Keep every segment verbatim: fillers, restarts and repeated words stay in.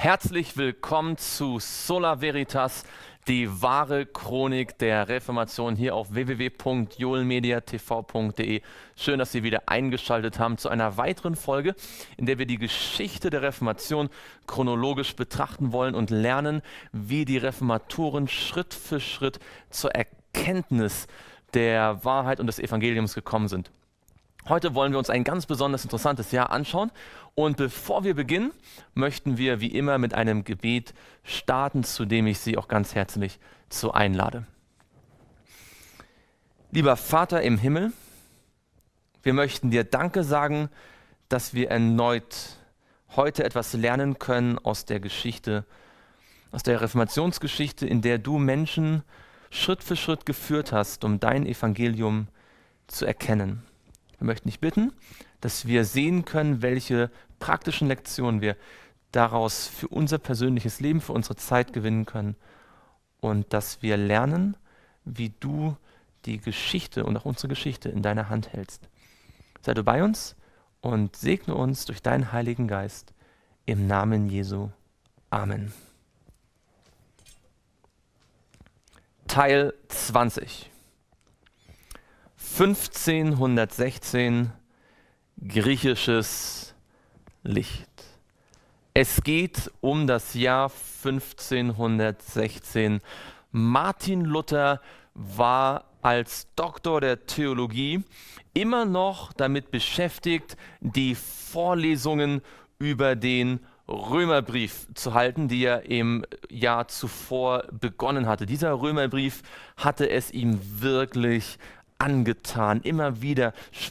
Herzlich willkommen zu Sola Veritas, die wahre Chronik der Reformation hier auf w w w punkt joelmedia t v punkt de. Schön, dass Sie wieder eingeschaltet haben zu einer weiteren Folge, in der wir die Geschichte der Reformation chronologisch betrachten wollen und lernen, wie die Reformatoren Schritt für Schritt zur Erkenntnis der Wahrheit und des Evangeliums gekommen sind. Heute wollen wir uns ein ganz besonders interessantes Jahr anschauen und bevor wir beginnen, möchten wir wie immer mit einem Gebet starten, zu dem ich Sie auch ganz herzlich zu einlade. Lieber Vater im Himmel, wir möchten dir Danke sagen, dass wir erneut heute etwas lernen können aus der Geschichte, aus der Reformationsgeschichte, in der du Menschen Schritt für Schritt geführt hast, um dein Evangelium zu erkennen. Wir möchten dich bitten, dass wir sehen können, welche praktischen Lektionen wir daraus für unser persönliches Leben, für unsere Zeit gewinnen können und dass wir lernen, wie du die Geschichte und auch unsere Geschichte in deiner Hand hältst. Sei du bei uns und segne uns durch deinen Heiligen Geist im Namen Jesu. Amen. Teil zwanzig. fünfzehnhundertsechzehn, griechisches Licht. Es geht um das Jahr fünfzehnhundertsechzehn. Martin Luther war als Doktor der Theologie immer noch damit beschäftigt, die Vorlesungen über den Römerbrief zu halten, die er im Jahr zuvor begonnen hatte. Dieser Römerbrief hatte es ihm wirklich angetan. Immer wieder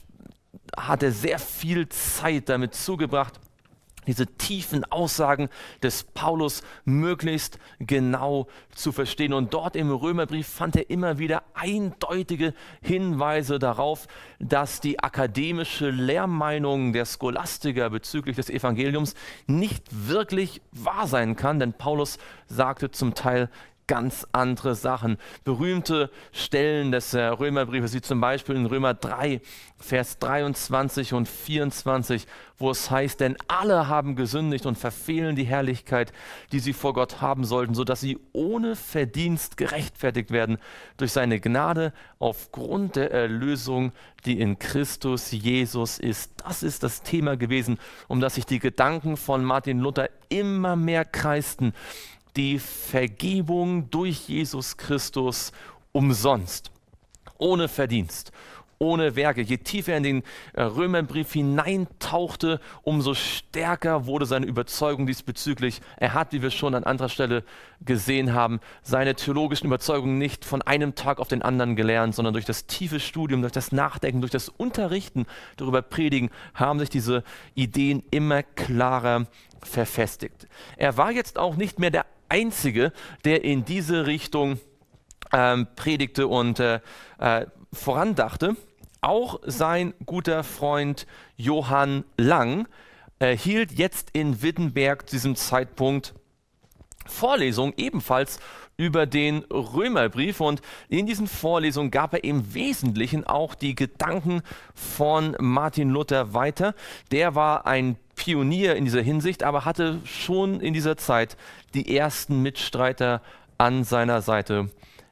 hat er sehr viel Zeit damit zugebracht, diese tiefen Aussagen des Paulus möglichst genau zu verstehen. Und dort im Römerbrief fand er immer wieder eindeutige Hinweise darauf, dass die akademische Lehrmeinung der Scholastiker bezüglich des Evangeliums nicht wirklich wahr sein kann, denn Paulus sagte zum Teil ganz andere Sachen. Berühmte Stellen des äh, Römerbriefes, wie zum Beispiel in Römer drei, Vers dreiundzwanzig und vierundzwanzig, wo es heißt, denn alle haben gesündigt und verfehlen die Herrlichkeit, die sie vor Gott haben sollten, sodass sie ohne Verdienst gerechtfertigt werden durch seine Gnade aufgrund der Erlösung, die in Christus Jesus ist. Das ist das Thema gewesen, um das sich die Gedanken von Martin Luther immer mehr kreisten. Die Vergebung durch Jesus Christus umsonst, ohne Verdienst, ohne Werke. Je tiefer er in den Römerbrief hineintauchte, umso stärker wurde seine Überzeugung diesbezüglich. Er hat, wie wir schon an anderer Stelle gesehen haben, seine theologischen Überzeugungen nicht von einem Tag auf den anderen gelernt, sondern durch das tiefe Studium, durch das Nachdenken, durch das Unterrichten, darüber Predigen, haben sich diese Ideen immer klarer verfestigt. Er war jetzt auch nicht mehr der Einzige, der in diese Richtung ähm, predigte und äh, äh, vorandachte. Auch sein guter Freund Johann Lang äh, hielt jetzt in Wittenberg zu diesem Zeitpunkt Vorlesungen ebenfalls über den Römerbrief und in diesen Vorlesungen gab er im Wesentlichen auch die Gedanken von Martin Luther weiter. Der war ein Pionier in dieser Hinsicht, aber hatte schon in dieser Zeit die ersten Mitstreiter an seiner Seite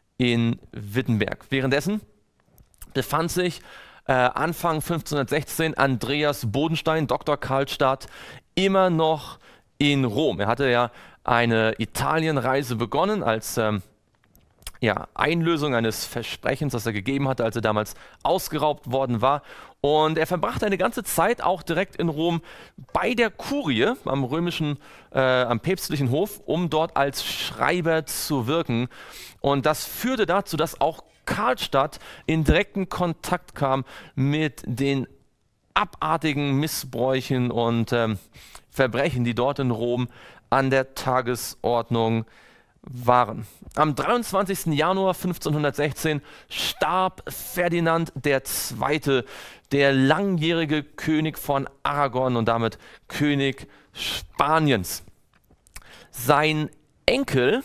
in Wittenberg. Währenddessen befand sich äh, Anfang fünfzehnhundertsechzehn Andreas Bodenstein, Doktor Karlstadt, immer noch in Rom. Er hatte ja eine Italienreise begonnen als ähm, ja, Einlösung eines Versprechens, das er gegeben hatte, als er damals ausgeraubt worden war. Und er verbrachte eine ganze Zeit auch direkt in Rom bei der Kurie, am römischen, äh, am päpstlichen Hof, um dort als Schreiber zu wirken. Und das führte dazu, dass auch Karlstadt in direkten Kontakt kam mit den abartigen Missbräuchen und ähm, Verbrechen, die dort in Rom an der Tagesordnung waren. Am dreiundzwanzigsten Januar fünfzehnhundertsechzehn starb Ferdinand der Zweite., der langjährige König von Aragon und damit König Spaniens. Sein Enkel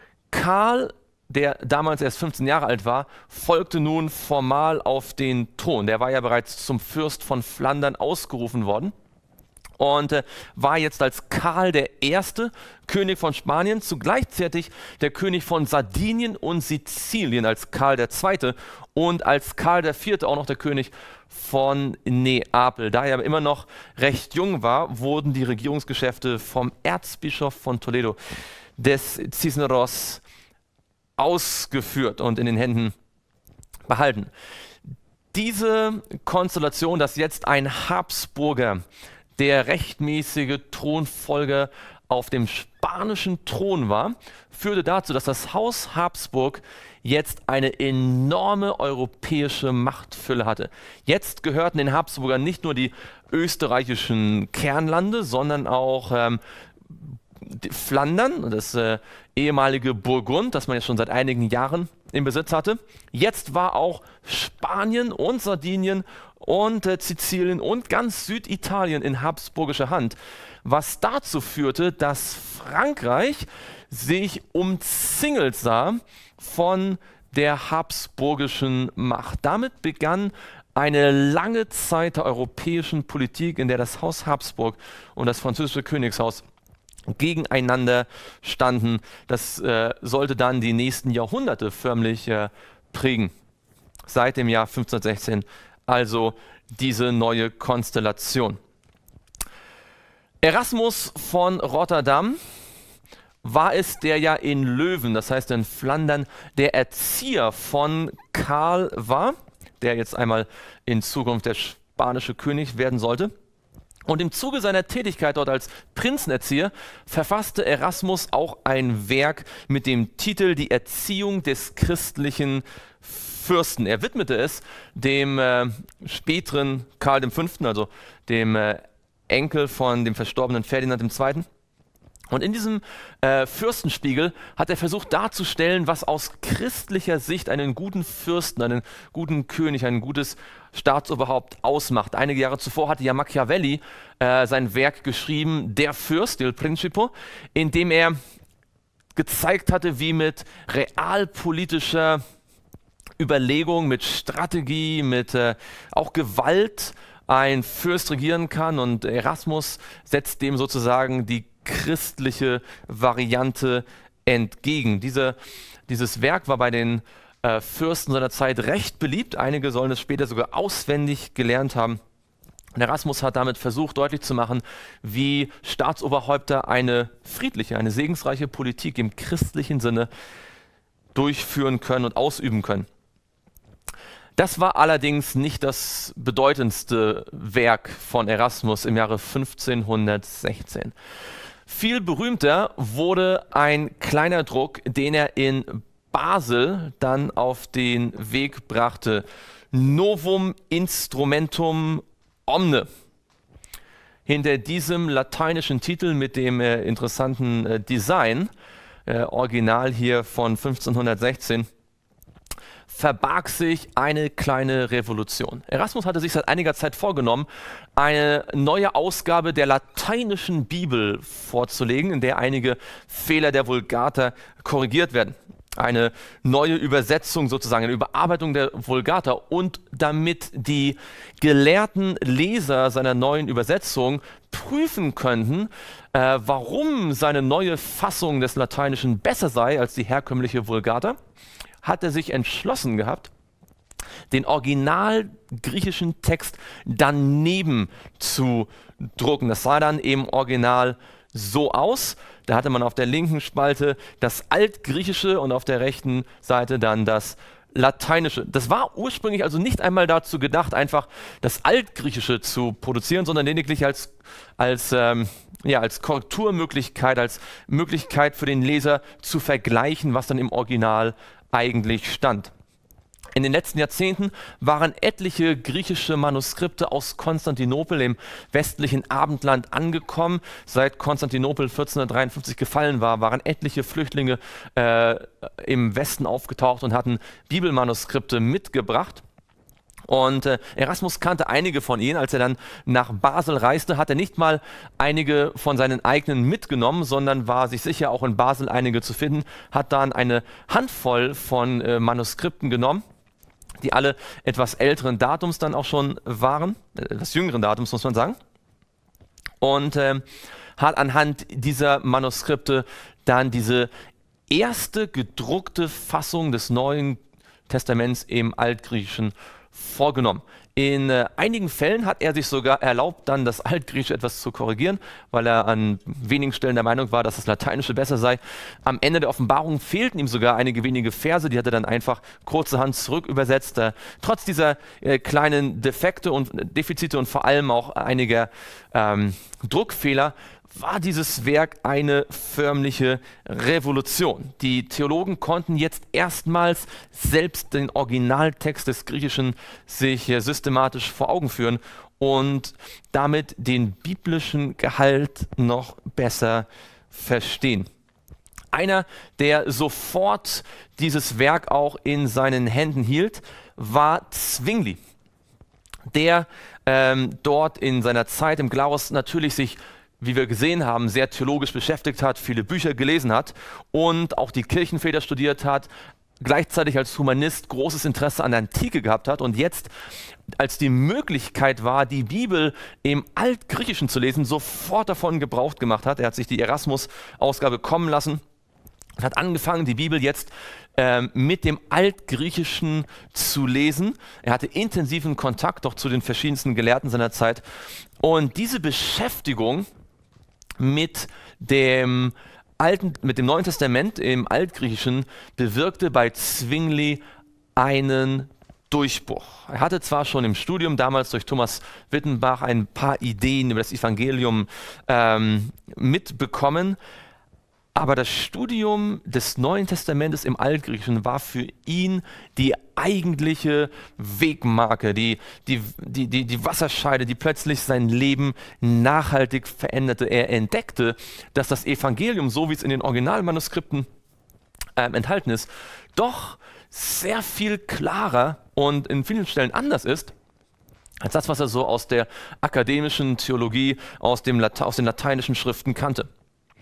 Karl, der damals erst fünfzehn Jahre alt war, folgte nun formal auf den Thron. Der war ja bereits zum Fürst von Flandern ausgerufen worden. und äh, war jetzt als Karl der Erste König von Spanien, zugleichzeitig der König von Sardinien und Sizilien als Karl der Zweite und als Karl der Vierte auch noch der König von Neapel. Da er immer noch recht jung war, wurden die Regierungsgeschäfte vom Erzbischof von Toledo, des Cisneros, ausgeführt und in den Händen behalten. Diese Konstellation, dass jetzt ein Habsburger der rechtmäßige Thronfolger auf dem spanischen Thron war, führte dazu, dass das Haus Habsburg jetzt eine enorme europäische Machtfülle hatte. Jetzt gehörten den Habsburgern nicht nur die österreichischen Kernlande, sondern auch ähm, Flandern, das äh, ehemalige Burgund, das man jetzt schon seit einigen Jahren im Besitz hatte. Jetzt war auch Spanien und Sardinien und äh, Sizilien und ganz Süditalien in habsburgischer Hand, was dazu führte, dass Frankreich sich umzingelt sah von der habsburgischen Macht. Damit begann eine lange Zeit der europäischen Politik, in der das Haus Habsburg und das französische Königshaus gegeneinander standen. Das äh, sollte dann die nächsten Jahrhunderte förmlich äh, prägen. Seit dem Jahr fünfzehnhundertsechzehn also diese neue Konstellation. Erasmus von Rotterdam war es, der ja in Löwen, das heißt in Flandern, der Erzieher von Karl war, der jetzt einmal in Zukunft der spanische König werden sollte. Und im Zuge seiner Tätigkeit dort als Prinzenerzieher verfasste Erasmus auch ein Werk mit dem Titel Die Erziehung des christlichen Fürsten. Er widmete es dem äh, späteren Karl der Fünfte, also dem äh, Enkel von dem verstorbenen Ferdinand der Zweite. Und in diesem äh, Fürstenspiegel hat er versucht darzustellen, was aus christlicher Sicht einen guten Fürsten, einen guten König, ein gutes Staatsoberhaupt ausmacht. Einige Jahre zuvor hatte ja Machiavelli äh, sein Werk geschrieben, Der Fürst, Il Principe, in dem er gezeigt hatte, wie mit realpolitischer Überlegung, mit Strategie, mit äh, auch Gewalt ein Fürst regieren kann. Und Erasmus setzt dem sozusagen die christliche Variante entgegen. Diese, dieses Werk war bei den äh, Fürsten seiner Zeit recht beliebt. Einige sollen es später sogar auswendig gelernt haben. Und Erasmus hat damit versucht, deutlich zu machen, wie Staatsoberhäupter eine friedliche, eine segensreiche Politik im christlichen Sinne durchführen können und ausüben können. Das war allerdings nicht das bedeutendste Werk von Erasmus im Jahre fünfzehnhundertsechzehn. Viel berühmter wurde ein kleiner Druck, den er in Basel dann auf den Weg brachte. Novum Instrumentum Omne. Hinter diesem lateinischen Titel mit dem äh, interessanten äh, Design, äh, Original hier von fünfzehnhundertsechzehn, verbarg sich eine kleine Revolution. Erasmus hatte sich seit einiger Zeit vorgenommen, eine neue Ausgabe der lateinischen Bibel vorzulegen, in der einige Fehler der Vulgata korrigiert werden. Eine neue Übersetzung sozusagen, eine Überarbeitung der Vulgata, und damit die gelehrten Leser seiner neuen Übersetzung prüfen könnten, äh, warum seine neue Fassung des Lateinischen besser sei als die herkömmliche Vulgata, hat er sich entschlossen gehabt, den original griechischen Text daneben zu drucken. Das sah dann im Original so aus. Da hatte man auf der linken Spalte das Altgriechische und auf der rechten Seite dann das Lateinische. Das war ursprünglich also nicht einmal dazu gedacht, einfach das Altgriechische zu produzieren, sondern lediglich als, als, ähm, ja, als Korrekturmöglichkeit, als Möglichkeit für den Leser zu vergleichen, was dann im Original eigentlich stand. In den letzten Jahrzehnten waren etliche griechische Manuskripte aus Konstantinopel im westlichen Abendland angekommen. Seit Konstantinopel vierzehnhundertdreiundfünfzig gefallen war, waren etliche Flüchtlinge äh, im Westen aufgetaucht und hatten Bibelmanuskripte mitgebracht. Und äh, Erasmus kannte einige von ihnen. Als er dann nach Basel reiste, hat er nicht mal einige von seinen eigenen mitgenommen, sondern war sich sicher, auch in Basel einige zu finden, hat dann eine Handvoll von äh, Manuskripten genommen, die alle etwas älteren Datums dann auch schon waren, etwas jüngeren Datums muss man sagen. und ähm, hat anhand dieser Manuskripte dann diese erste gedruckte Fassung des Neuen Testaments im Altgriechischen vorgenommen. In äh, einigen Fällen hat er sich sogar erlaubt, dann das Altgriechische etwas zu korrigieren, weil er an wenigen Stellen der Meinung war, dass das Lateinische besser sei. Am Ende der Offenbarung fehlten ihm sogar einige wenige Verse, die hat er dann einfach kurzerhand zurück übersetzt. Äh, trotz dieser äh, kleinen Defekte und Defizite und vor allem auch einiger ähm, Druckfehler war dieses Werk eine förmliche Revolution. Die Theologen konnten jetzt erstmals selbst den Originaltext des Griechischen sich äh, systematisch vor Augen führen und damit den biblischen Gehalt noch besser verstehen. Einer, der sofort dieses Werk auch in seinen Händen hielt, war Zwingli, der ähm, dort in seiner Zeit im Glarus natürlich sich, wie wir gesehen haben, sehr theologisch beschäftigt hat, viele Bücher gelesen hat und auch die Kirchenväter studiert hat, gleichzeitig als Humanist großes Interesse an der Antike gehabt hat und jetzt, als die Möglichkeit war, die Bibel im Altgriechischen zu lesen, sofort davon Gebrauch gemacht hat. Er hat sich die Erasmus-Ausgabe kommen lassen und hat angefangen, die Bibel jetzt ähm, mit dem Altgriechischen zu lesen. Er hatte intensiven Kontakt auch zu den verschiedensten Gelehrten seiner Zeit und diese Beschäftigung mit dem Alten, mit dem Neuen Testament im Altgriechischen bewirkte bei Zwingli einen Durchbruch. Er hatte zwar schon im Studium damals durch Thomas Wittenbach ein paar Ideen über das Evangelium ähm, mitbekommen, aber das Studium des Neuen Testamentes im Altgriechischen war für ihn die eigentliche Wegmarke, die, die, die, die, die Wasserscheide, die plötzlich sein Leben nachhaltig veränderte. Er entdeckte, dass das Evangelium, so wie es in den Originalmanuskripten äh, enthalten ist, doch sehr viel klarer und in vielen Stellen anders ist, als das, was er so aus der akademischen Theologie, aus, dem Late- aus den lateinischen Schriften kannte.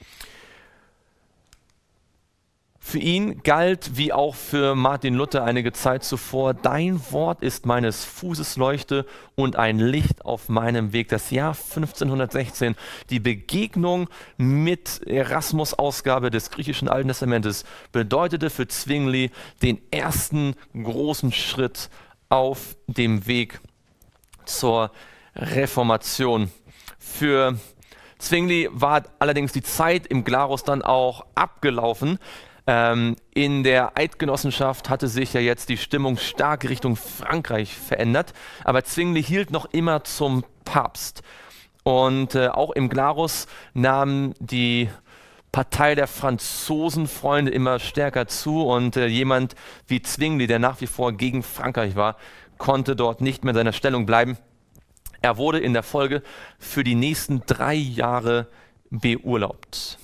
Für ihn galt, wie auch für Martin Luther einige Zeit zuvor, dein Wort ist meines Fußes Leuchte und ein Licht auf meinem Weg. Das Jahr fünfzehnhundertsechzehn, die Begegnung mit Erasmus' Ausgabe des griechischen Alten Testamentes, bedeutete für Zwingli den ersten großen Schritt auf dem Weg zur Reformation. Für Zwingli war allerdings die Zeit im Glarus dann auch abgelaufen. Ähm, in der Eidgenossenschaft hatte sich ja jetzt die Stimmung stark Richtung Frankreich verändert, aber Zwingli hielt noch immer zum Papst. Und äh, auch im Glarus nahm die Partei der Franzosenfreunde immer stärker zu und äh, jemand wie Zwingli, der nach wie vor gegen Frankreich war, konnte dort nicht mehr in seiner Stellung bleiben. Er wurde in der Folge für die nächsten drei Jahre beurlaubt.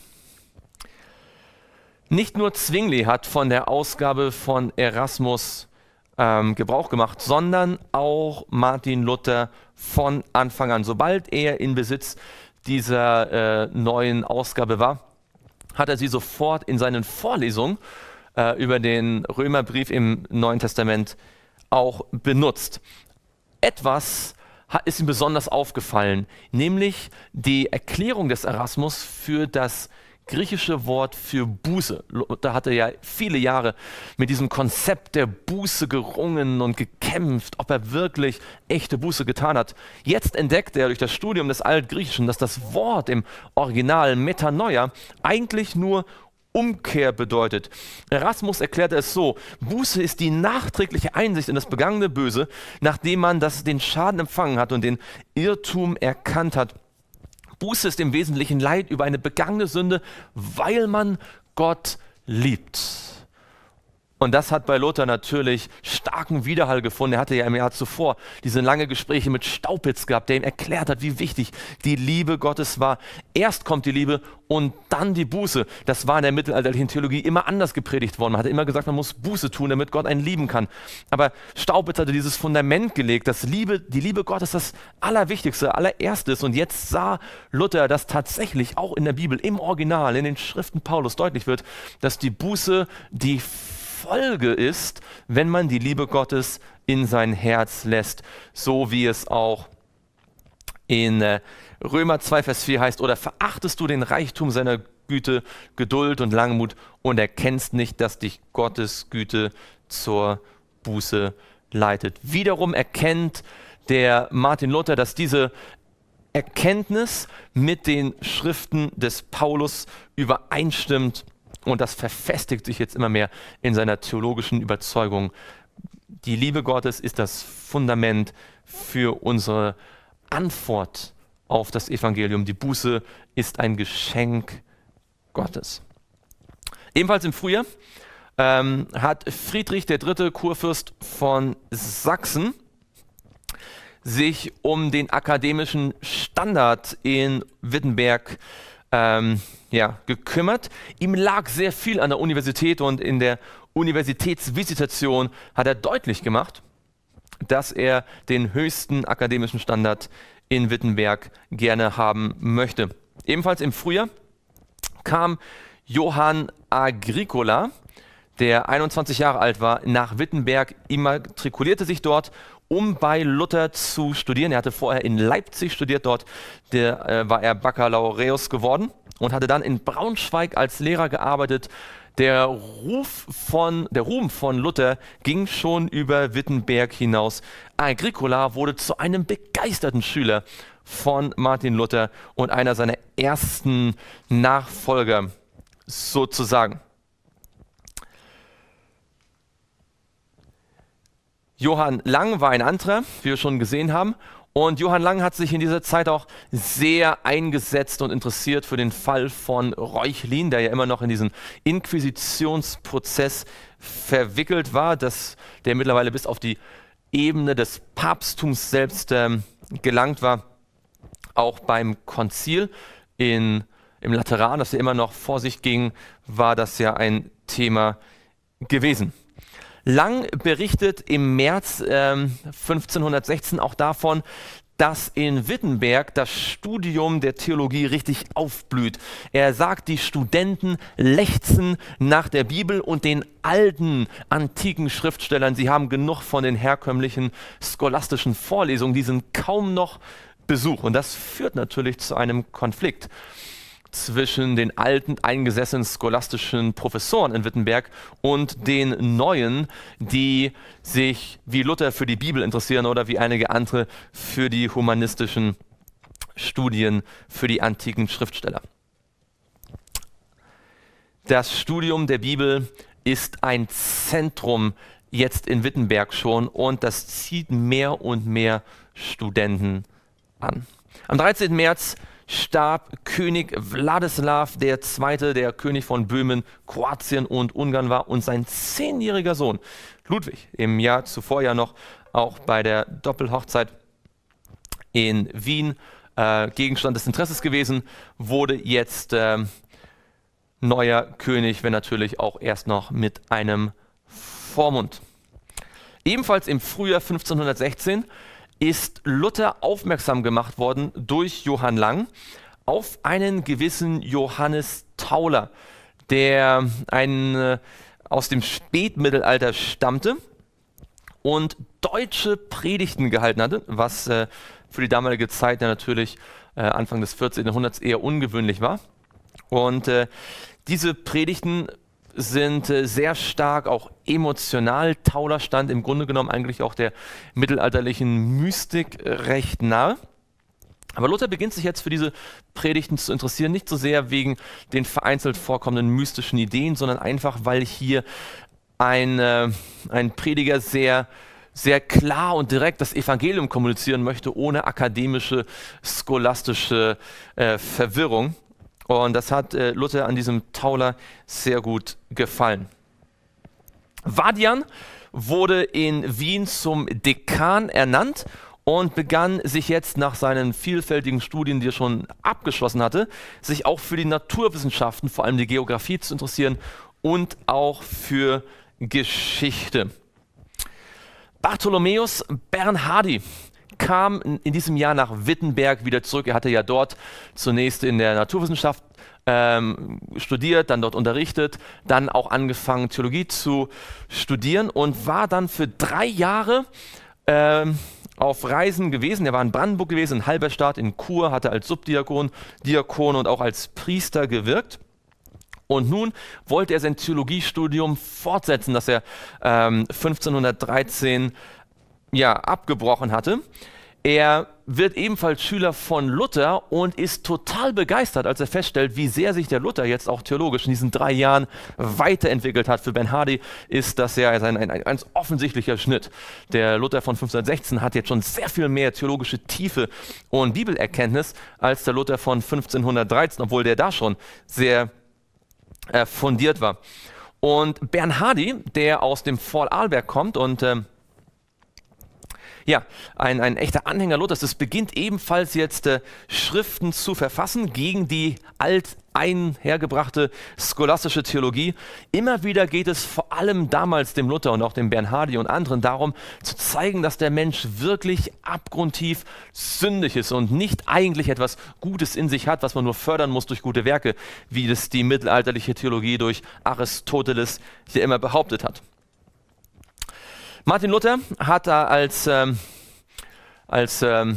Nicht nur Zwingli hat von der Ausgabe von Erasmus ähm, Gebrauch gemacht, sondern auch Martin Luther von Anfang an. Sobald er in Besitz dieser äh, neuen Ausgabe war, hat er sie sofort in seinen Vorlesungen äh, über den Römerbrief im Neuen Testament auch benutzt. Etwas hat, ist ihm besonders aufgefallen, nämlich die Erklärung des Erasmus für das griechische Wort für Buße. Da hat er ja viele Jahre mit diesem Konzept der Buße gerungen und gekämpft, ob er wirklich echte Buße getan hat. Jetzt entdeckt er durch das Studium des Altgriechischen, dass das Wort im Original Metanoia eigentlich nur Umkehr bedeutet. Erasmus erklärte es so: Buße ist die nachträgliche Einsicht in das begangene Böse, nachdem man das, den Schaden empfangen hat und den Irrtum erkannt hat. Buße ist im Wesentlichen Leid über eine begangene Sünde, weil man Gott liebt. Und das hat bei Luther natürlich starken Widerhall gefunden. Er hatte ja im Jahr zuvor diese lange Gespräche mit Staupitz gehabt, der ihm erklärt hat, wie wichtig die Liebe Gottes war. Erst kommt die Liebe und dann die Buße. Das war in der mittelalterlichen Theologie immer anders gepredigt worden. Man hatte immer gesagt, man muss Buße tun, damit Gott einen lieben kann. Aber Staupitz hatte dieses Fundament gelegt, dass Liebe, die Liebe Gottes das Allerwichtigste, allererste ist. Und jetzt sah Luther, dass tatsächlich auch in der Bibel, im Original, in den Schriften Paulus deutlich wird, dass die Buße die Folge ist, wenn man die Liebe Gottes in sein Herz lässt, so wie es auch In äh, Römer zwei, Vers vier heißt, oder verachtest du den Reichtum seiner Güte, Geduld und Langmut und erkennst nicht, dass dich Gottes Güte zur Buße leitet. Wiederum erkennt der Martin Luther, dass diese Erkenntnis mit den Schriften des Paulus übereinstimmt und das verfestigt sich jetzt immer mehr in seiner theologischen Überzeugung. Die Liebe Gottes ist das Fundament für unsere Antwort auf das Evangelium. Die Buße ist ein Geschenk Gottes. Ebenfalls im Frühjahr ähm, hat Friedrich der dritte Kurfürst von Sachsen sich um den akademischen Standard in Wittenberg ähm, ja, gekümmert. Ihm lag sehr viel an der Universität und in der Universitätsvisitation hat er deutlich gemacht, dass er den höchsten akademischen Standard in Wittenberg gerne haben möchte. Ebenfalls im Frühjahr kam Johann Agricola, der einundzwanzig Jahre alt war, nach Wittenberg, immatrikulierte sich dort, um bei Luther zu studieren. Er hatte vorher in Leipzig studiert, dort der, äh, war er Baccalaureus geworden und hatte dann in Braunschweig als Lehrer gearbeitet. Der, Ruf von, der Ruhm von Luther ging schon über Wittenberg hinaus. Agricola wurde zu einem begeisterten Schüler von Martin Luther und einer seiner ersten Nachfolger sozusagen. Johann Lang war ein anderer, wie wir schon gesehen haben. Und Johann Lang hat sich in dieser Zeit auch sehr eingesetzt und interessiert für den Fall von Reuchlin, der ja immer noch in diesen Inquisitionsprozess verwickelt war, dass der mittlerweile bis auf die Ebene des Papsttums selbst ähm, gelangt war. Auch beim Konzil in, im Lateran, das ja immer noch vor sich ging, war das ja ein Thema gewesen. Lang berichtet im März ähm, fünfzehnhundertsechzehn auch davon, dass in Wittenberg das Studium der Theologie richtig aufblüht. Er sagt, die Studenten lechzen nach der Bibel und den alten, antiken Schriftstellern. Sie haben genug von den herkömmlichen scholastischen Vorlesungen, die sind kaum noch Besuch. Und das führt natürlich zu einem Konflikt zwischen den alten, eingesessenen scholastischen Professoren in Wittenberg und den neuen, die sich wie Luther für die Bibel interessieren oder wie einige andere für die humanistischen Studien, für die antiken Schriftsteller. Das Studium der Bibel ist ein Zentrum jetzt in Wittenberg schon und das zieht mehr und mehr Studenten an. Am dreizehnten März starb König Wladislaw der Zweite., der König von Böhmen, Kroatien und Ungarn war, und sein zehnjähriger Sohn Ludwig, im Jahr zuvor ja noch auch bei der Doppelhochzeit in Wien äh, Gegenstand des Interesses gewesen, wurde jetzt äh, neuer König, wenn natürlich auch erst noch mit einem Vormund. Ebenfalls im Frühjahr fünfzehnhundertsechzehn ist Luther aufmerksam gemacht worden durch Johann Lang auf einen gewissen Johannes Tauler, der ein, äh, aus dem Spätmittelalter stammte und deutsche Predigten gehalten hatte, was äh, für die damalige Zeit ja natürlich äh, Anfang des vierzehnten Jahrhunderts eher ungewöhnlich war. Und äh, diese Predigten sind äh, sehr stark auch emotional. Tauler stand im Grunde genommen eigentlich auch der mittelalterlichen Mystik recht nahe. Aber Luther beginnt sich jetzt für diese Predigten zu interessieren, nicht so sehr wegen den vereinzelt vorkommenden mystischen Ideen, sondern einfach, weil hier ein, äh, ein Prediger sehr, sehr klar und direkt das Evangelium kommunizieren möchte, ohne akademische, scholastische äh, Verwirrung. Und das hat äh, Luther an diesem Tauler sehr gut gefallen. Vadian wurde in Wien zum Dekan ernannt und begann sich jetzt nach seinen vielfältigen Studien, die er schon abgeschlossen hatte, sich auch für die Naturwissenschaften, vor allem die Geografie, zu interessieren und auch für Geschichte. Bartholomäus Bernhardi kam in diesem Jahr nach Wittenberg wieder zurück. Er hatte ja dort zunächst in der Naturwissenschaft ähm, studiert, dann dort unterrichtet, dann auch angefangen Theologie zu studieren und war dann für drei Jahre ähm, auf Reisen gewesen. Er war in Brandenburg gewesen, in Halberstadt, in Chur, hatte als Subdiakon, Diakon und auch als Priester gewirkt. Und nun wollte er sein Theologiestudium fortsetzen, das er ähm, fünfzehnhundertdreizehn ja, abgebrochen hatte. Er wird ebenfalls Schüler von Luther und ist total begeistert, als er feststellt, wie sehr sich der Luther jetzt auch theologisch in diesen drei Jahren weiterentwickelt hat. Für Bernhardi ist das ja ein, ein, ein ganz offensichtlicher Schnitt. Der Luther von fünfzehnhundertsechzehn hat jetzt schon sehr viel mehr theologische Tiefe und Bibelerkenntnis als der Luther von fünfzehnhundertdreizehn, obwohl der da schon sehr äh, fundiert war. Und Bernhardi, der aus dem Vorarlberg kommt und äh, Ja, ein, ein echter Anhänger Luthers, das beginnt ebenfalls jetzt äh, Schriften zu verfassen gegen die alt einhergebrachte scholastische Theologie. Immer wieder geht es vor allem damals dem Luther und auch dem Bernhardi und anderen darum, zu zeigen, dass der Mensch wirklich abgrundtief sündig ist und nicht eigentlich etwas Gutes in sich hat, was man nur fördern muss durch gute Werke, wie das die mittelalterliche Theologie durch Aristoteles hier immer behauptet hat. Martin Luther hat da als, ähm, als ähm,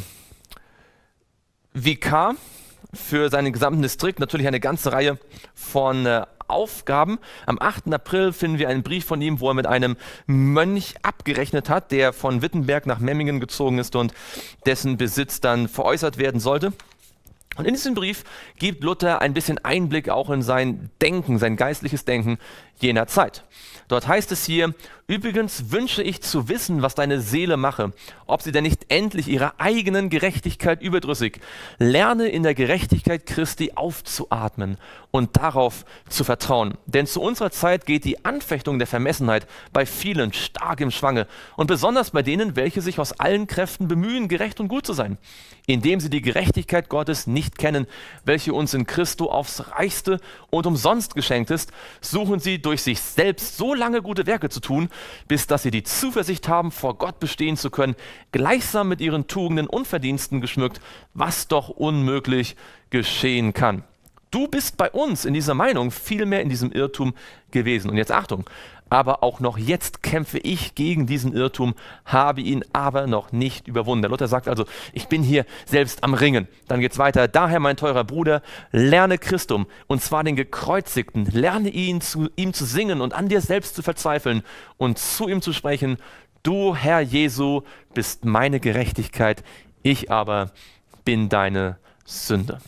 Vikar für seinen gesamten Distrikt natürlich eine ganze Reihe von äh, Aufgaben. Am achten April finden wir einen Brief von ihm, wo er mit einem Mönch abgerechnet hat, der von Wittenberg nach Memmingen gezogen ist und dessen Besitz dann veräußert werden sollte. Und in diesem Brief gibt Luther ein bisschen Einblick auch in sein Denken, sein geistliches Denken jener Zeit. Dort heißt es hier: Übrigens wünsche ich zu wissen, was deine Seele mache, ob sie denn nicht endlich ihrer eigenen Gerechtigkeit überdrüssig, lerne in der Gerechtigkeit Christi aufzuatmen und darauf zu vertrauen. Denn zu unserer Zeit geht die Anfechtung der Vermessenheit bei vielen stark im Schwange und besonders bei denen, welche sich aus allen Kräften bemühen, gerecht und gut zu sein, indem sie die Gerechtigkeit Gottes nicht kennen, welche uns in Christo aufs Reichste und umsonst geschenkt ist, suchen sie durch sich selbst so lange gute Werke zu tun, bis dass sie die Zuversicht haben, vor Gott bestehen zu können, gleichsam mit ihren Tugenden und Verdiensten geschmückt, was doch unmöglich geschehen kann. Du bist bei uns in dieser Meinung vielmehr in diesem Irrtum gewesen. Und jetzt Achtung, aber auch noch jetzt kämpfe ich gegen diesen Irrtum, habe ihn aber noch nicht überwunden. Der Luther sagt also, ich bin hier selbst am Ringen. Dann geht es weiter. Daher, mein teurer Bruder, lerne Christum, und zwar den Gekreuzigten. Lerne ihn zu ihm zu singen und an dir selbst zu verzweifeln und zu ihm zu sprechen: Du, Herr Jesu, bist meine Gerechtigkeit, ich aber bin deine Sünde.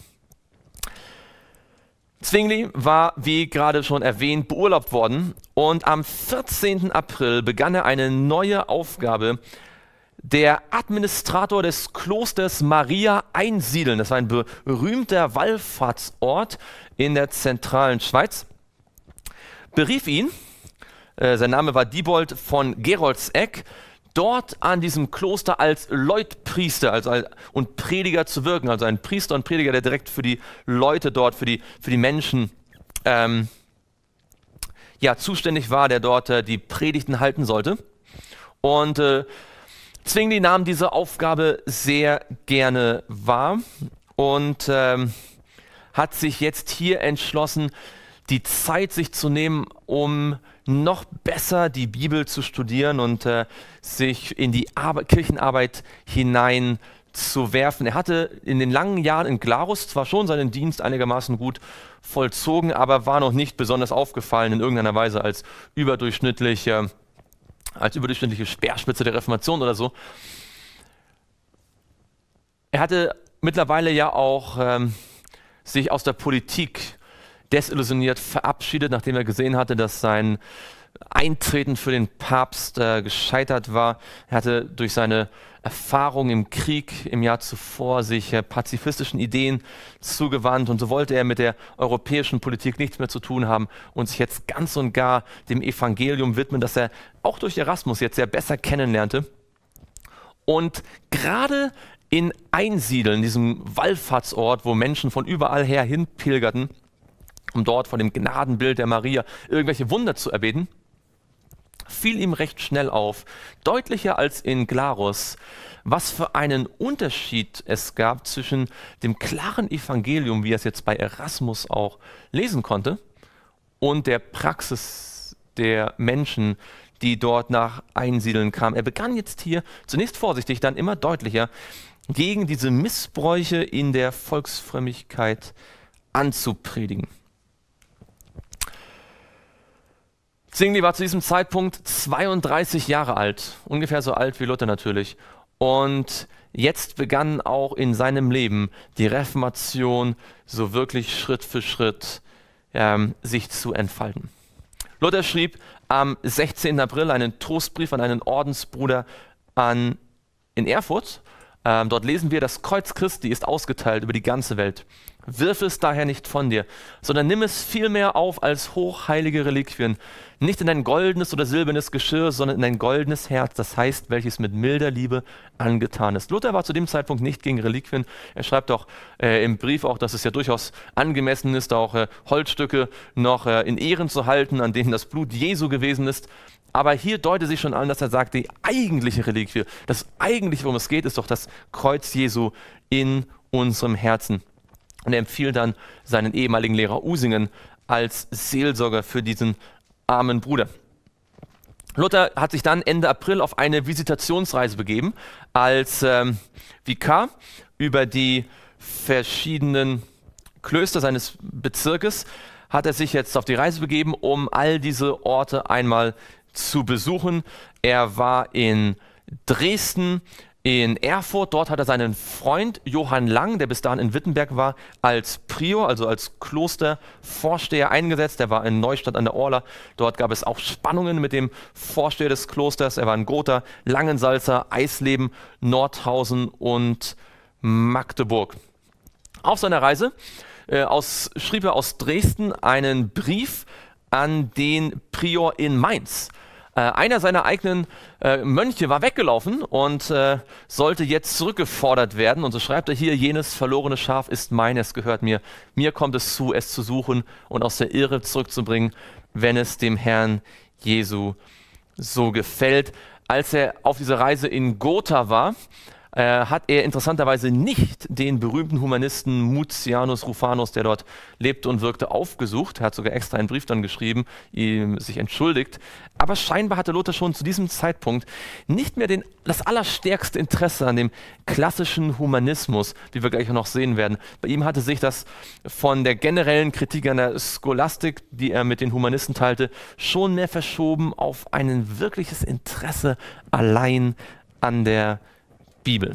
Zwingli war, wie gerade schon erwähnt, beurlaubt worden und am vierzehnten April begann er eine neue Aufgabe: der Administrator des Klosters Maria Einsiedeln. Das war ein berühmter Wallfahrtsort in der zentralen Schweiz. Berief ihn, äh, sein Name war Diebold von Geroldseck, dort an diesem Kloster als Leutpriester also als, und Prediger zu wirken, also ein Priester und Prediger, der direkt für die Leute dort, für die, für die Menschen ähm, ja, zuständig war, der dort äh, die Predigten halten sollte. Und äh, Zwingli nahm diese Aufgabe sehr gerne wahr und ähm, hat sich jetzt hier entschlossen, die Zeit sich zu nehmen, um noch besser die Bibel zu studieren und äh, sich in die Arbe- Kirchenarbeit hinein zu werfen. Er hatte in den langen Jahren in Glarus zwar schon seinen Dienst einigermaßen gut vollzogen, aber war noch nicht besonders aufgefallen in irgendeiner Weise als überdurchschnittliche, als überdurchschnittliche Speerspitze der Reformation oder so. Er hatte mittlerweile ja auch ähm, sich aus der Politik desillusioniert verabschiedet, nachdem er gesehen hatte, dass sein Eintreten für den Papst äh, gescheitert war. Er hatte durch seine Erfahrung im Krieg im Jahr zuvor sich äh, pazifistischen Ideen zugewandt, und so wollte er mit der europäischen Politik nichts mehr zu tun haben und sich jetzt ganz und gar dem Evangelium widmen, das er auch durch Erasmus jetzt sehr besser kennenlernte. Und gerade in Einsiedeln, diesem Wallfahrtsort, wo Menschen von überall her hin pilgerten, um dort vor dem Gnadenbild der Maria irgendwelche Wunder zu erbeten, fiel ihm recht schnell auf, deutlicher als in Glarus, was für einen Unterschied es gab zwischen dem klaren Evangelium, wie er es jetzt bei Erasmus auch lesen konnte, und der Praxis der Menschen, die dort nach Einsiedeln kamen. Er begann jetzt hier zunächst vorsichtig, dann immer deutlicher gegen diese Missbräuche in der Volksfrömmigkeit anzupredigen. Zwingli war zu diesem Zeitpunkt zweiunddreißig Jahre alt, ungefähr so alt wie Luther natürlich. Und jetzt begann auch in seinem Leben die Reformation so wirklich Schritt für Schritt ähm, sich zu entfalten. Luther schrieb am sechzehnten April einen Trostbrief an einen Ordensbruder an, in Erfurt. Ähm, dort lesen wir, das Kreuz Christi ist ausgeteilt über die ganze Welt. Wirf es daher nicht von dir, sondern nimm es vielmehr auf als hochheilige Reliquien, nicht in ein goldenes oder silbernes Geschirr, sondern in ein goldenes Herz, das heißt, welches mit milder Liebe angetan ist. Luther war zu dem Zeitpunkt nicht gegen Reliquien. Er schreibt auch äh, im Brief auch, dass es ja durchaus angemessen ist, auch äh, Holzstücke noch äh, in Ehren zu halten, an denen das Blut Jesu gewesen ist. Aber hier deutet sich schon an, dass er sagt, die eigentliche Reliquie, das eigentliche, worum es geht, ist doch das Kreuz Jesu in unserem Herzen. Und er empfiehlt dann seinen ehemaligen Lehrer Usingen als Seelsorger für diesen armen Bruder. Luther hat sich dann Ende April auf eine Visitationsreise begeben als ähm, Vikar über die verschiedenen Klöster seines Bezirkes. Hat er sich jetzt auf die Reise begeben, um all diese Orte einmal zu besuchen. Er war in Dresden, in Erfurt, dort hat er seinen Freund Johann Lang, der bis dahin in Wittenberg war, als Prior, also als Klostervorsteher eingesetzt. Er war in Neustadt an der Orla. Dort gab es auch Spannungen mit dem Vorsteher des Klosters. Er war in Gotha, Langensalza, Eisleben, Nordhausen und Magdeburg. Auf seiner Reise äh, aus, schrieb er aus Dresden einen Brief an den Prior in Mainz. Einer seiner eigenen äh, Mönche war weggelaufen und äh, sollte jetzt zurückgefordert werden. Und so schreibt er hier, jenes verlorene Schaf ist mein, es gehört mir. Mir kommt es zu, es zu suchen und aus der Irre zurückzubringen, wenn es dem Herrn Jesu so gefällt. Als er auf dieser Reise in Gotha war, äh, hat er interessanterweise nicht den berühmten Humanisten Mutianus Rufanus, der dort lebte und wirkte, aufgesucht. Er hat sogar extra einen Brief dann geschrieben, ihm sich entschuldigt. Aber scheinbar hatte Luther schon zu diesem Zeitpunkt nicht mehr den, das allerstärkste Interesse an dem klassischen Humanismus, wie wir gleich noch sehen werden. Bei ihm hatte sich das von der generellen Kritik an der Scholastik, die er mit den Humanisten teilte, schon mehr verschoben auf ein wirkliches Interesse allein an der Bibel.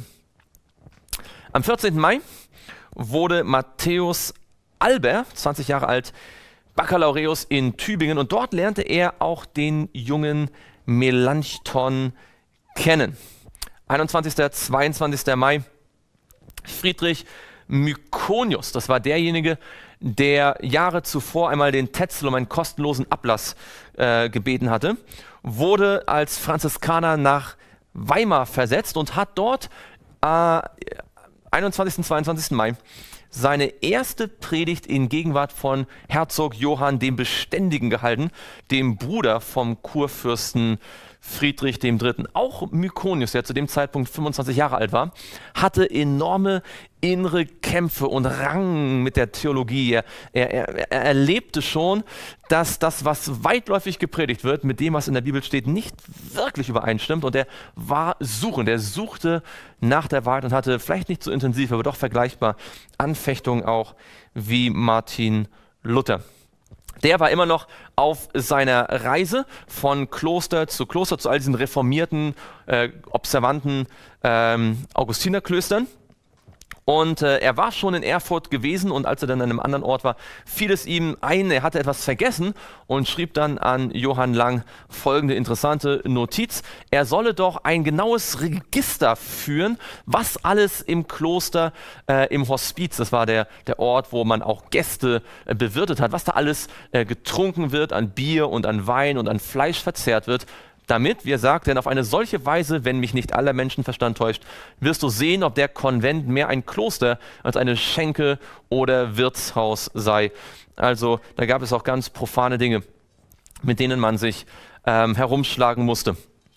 Am vierzehnten Mai wurde Matthäus Alber, zwanzig Jahre alt, Baccalaureus in Tübingen, und dort lernte er auch den jungen Melanchthon kennen. einundzwanzigsten und zweiundzwanzigsten Mai, Friedrich Mykonius, das war derjenige, der Jahre zuvor einmal den Tetzel um einen kostenlosen Ablass äh, gebeten hatte, wurde als Franziskaner nach Weimar versetzt und hat dort äh, einundzwanzigsten und zweiundzwanzigsten Mai seine erste Predigt in Gegenwart von Herzog Johann dem Beständigen gehalten, dem Bruder vom Kurfürsten Friedrich der Dritte. Auch Mykonius, der zu dem Zeitpunkt fünfundzwanzig Jahre alt war, hatte enorme innere Kämpfe und Rang mit der Theologie. Er, er, er erlebte schon, dass das, was weitläufig gepredigt wird, mit dem, was in der Bibel steht, nicht wirklich übereinstimmt. Und er war suchend, er suchte nach der Wahrheit und hatte vielleicht nicht so intensiv, aber doch vergleichbar Anfechtungen auch wie Martin Luther. Der war immer noch auf seiner Reise von Kloster zu Kloster, zu all diesen reformierten, äh, observanten ähm, Augustinerklöstern. Und äh, er war schon in Erfurt gewesen, und als er dann an einem anderen Ort war, fiel es ihm ein, er hatte etwas vergessen und schrieb dann an Johann Lang folgende interessante Notiz. Er solle doch ein genaues Register führen, was alles im Kloster, äh, im Hospiz, das war der, der Ort, wo man auch Gäste äh, bewirtet hat, was da alles äh, getrunken wird an Bier und an Wein und an Fleisch verzehrt wird, damit, wie er sagt, denn auf eine solche Weise, wenn mich nicht aller Menschenverstand täuscht, wirst du sehen, ob der Konvent mehr ein Kloster als eine Schenke oder Wirtshaus sei. Also da gab es auch ganz profane Dinge, mit denen man sich ähm, herumschlagen musste.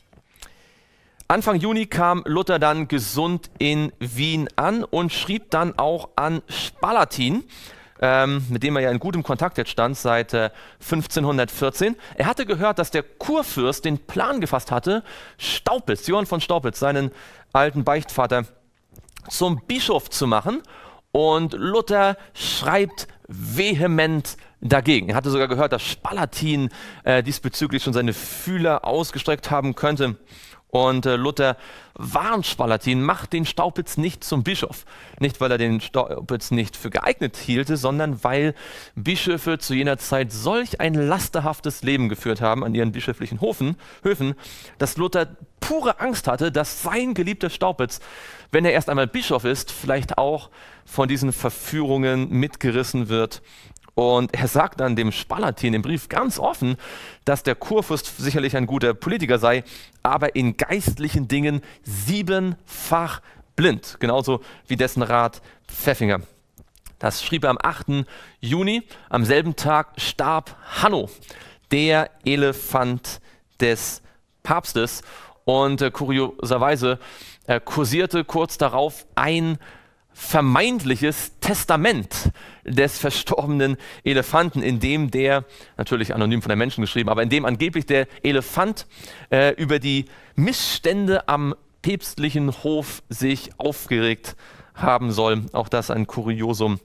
Anfang Juni kam Luther dann gesund in Wien an und schrieb dann auch an Spalatin, ähm, mit dem er ja in gutem Kontakt jetzt stand seit äh, fünfzehnhundertvierzehn. Er hatte gehört, dass der Kurfürst den Plan gefasst hatte, Staupitz, Johann von Staupitz, seinen alten Beichtvater, zum Bischof zu machen. Und Luther schreibt vehement dagegen. Er hatte sogar gehört, dass Spalatin äh, diesbezüglich schon seine Fühler ausgestreckt haben könnte. Und äh, Luther warnt Spalatin, macht den Staupitz nicht zum Bischof. Nicht, weil er den Staupitz nicht für geeignet hielte, sondern weil Bischöfe zu jener Zeit solch ein lasterhaftes Leben geführt haben an ihren bischöflichen Hofen, Höfen, dass Luther pure Angst hatte, dass sein geliebter Staupitz, wenn er erst einmal Bischof ist, vielleicht auch von diesen Verführungen mitgerissen wird. Und er sagt dann dem Spalatin im Brief ganz offen, dass der Kurfürst sicherlich ein guter Politiker sei, aber in geistlichen Dingen siebenfach blind, genauso wie dessen Rat Pfeffinger. Das schrieb er am achten Juni. Am selben Tag starb Hanno, der Elefant des Papstes. Und äh, kurioserweise äh, kursierte kurz darauf ein vermeintliches Testament des verstorbenen Elefanten, in dem der, natürlich anonym von den Menschen geschrieben, aber in dem angeblich der Elefant äh, über die Missstände am päpstlichen Hof sich aufgeregt haben soll. Auch das ein Kuriosum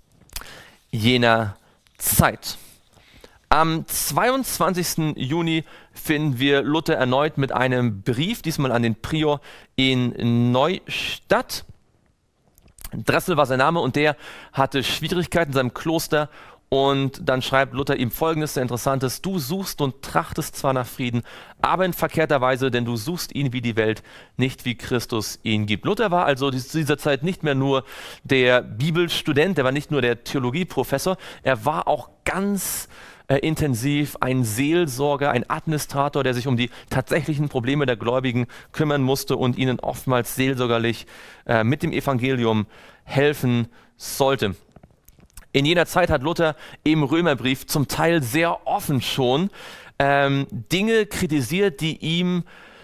jener Zeit. Am zweiundzwanzigsten Juni finden wir Luther erneut mit einem Brief, diesmal an den Prior in Neustadt. Dressel war sein Name und der hatte Schwierigkeiten in seinem Kloster, und dann schreibt Luther ihm Folgendes, sehr Interessantes: Du suchst und trachtest zwar nach Frieden, aber in verkehrter Weise, denn du suchst ihn wie die Welt, nicht wie Christus ihn gibt. Luther war also zu dieser Zeit nicht mehr nur der Bibelstudent, er war nicht nur der Theologieprofessor, er war auch ganz äh, intensiv ein Seelsorger, ein Administrator, der sich um die tatsächlichen Probleme der Gläubigen kümmern musste und ihnen oftmals seelsorgerlich äh, mit dem Evangelium helfen sollte. In jener Zeit hat Luther im Römerbrief zum Teil sehr offen schon ähm, Dinge kritisiert, die ihm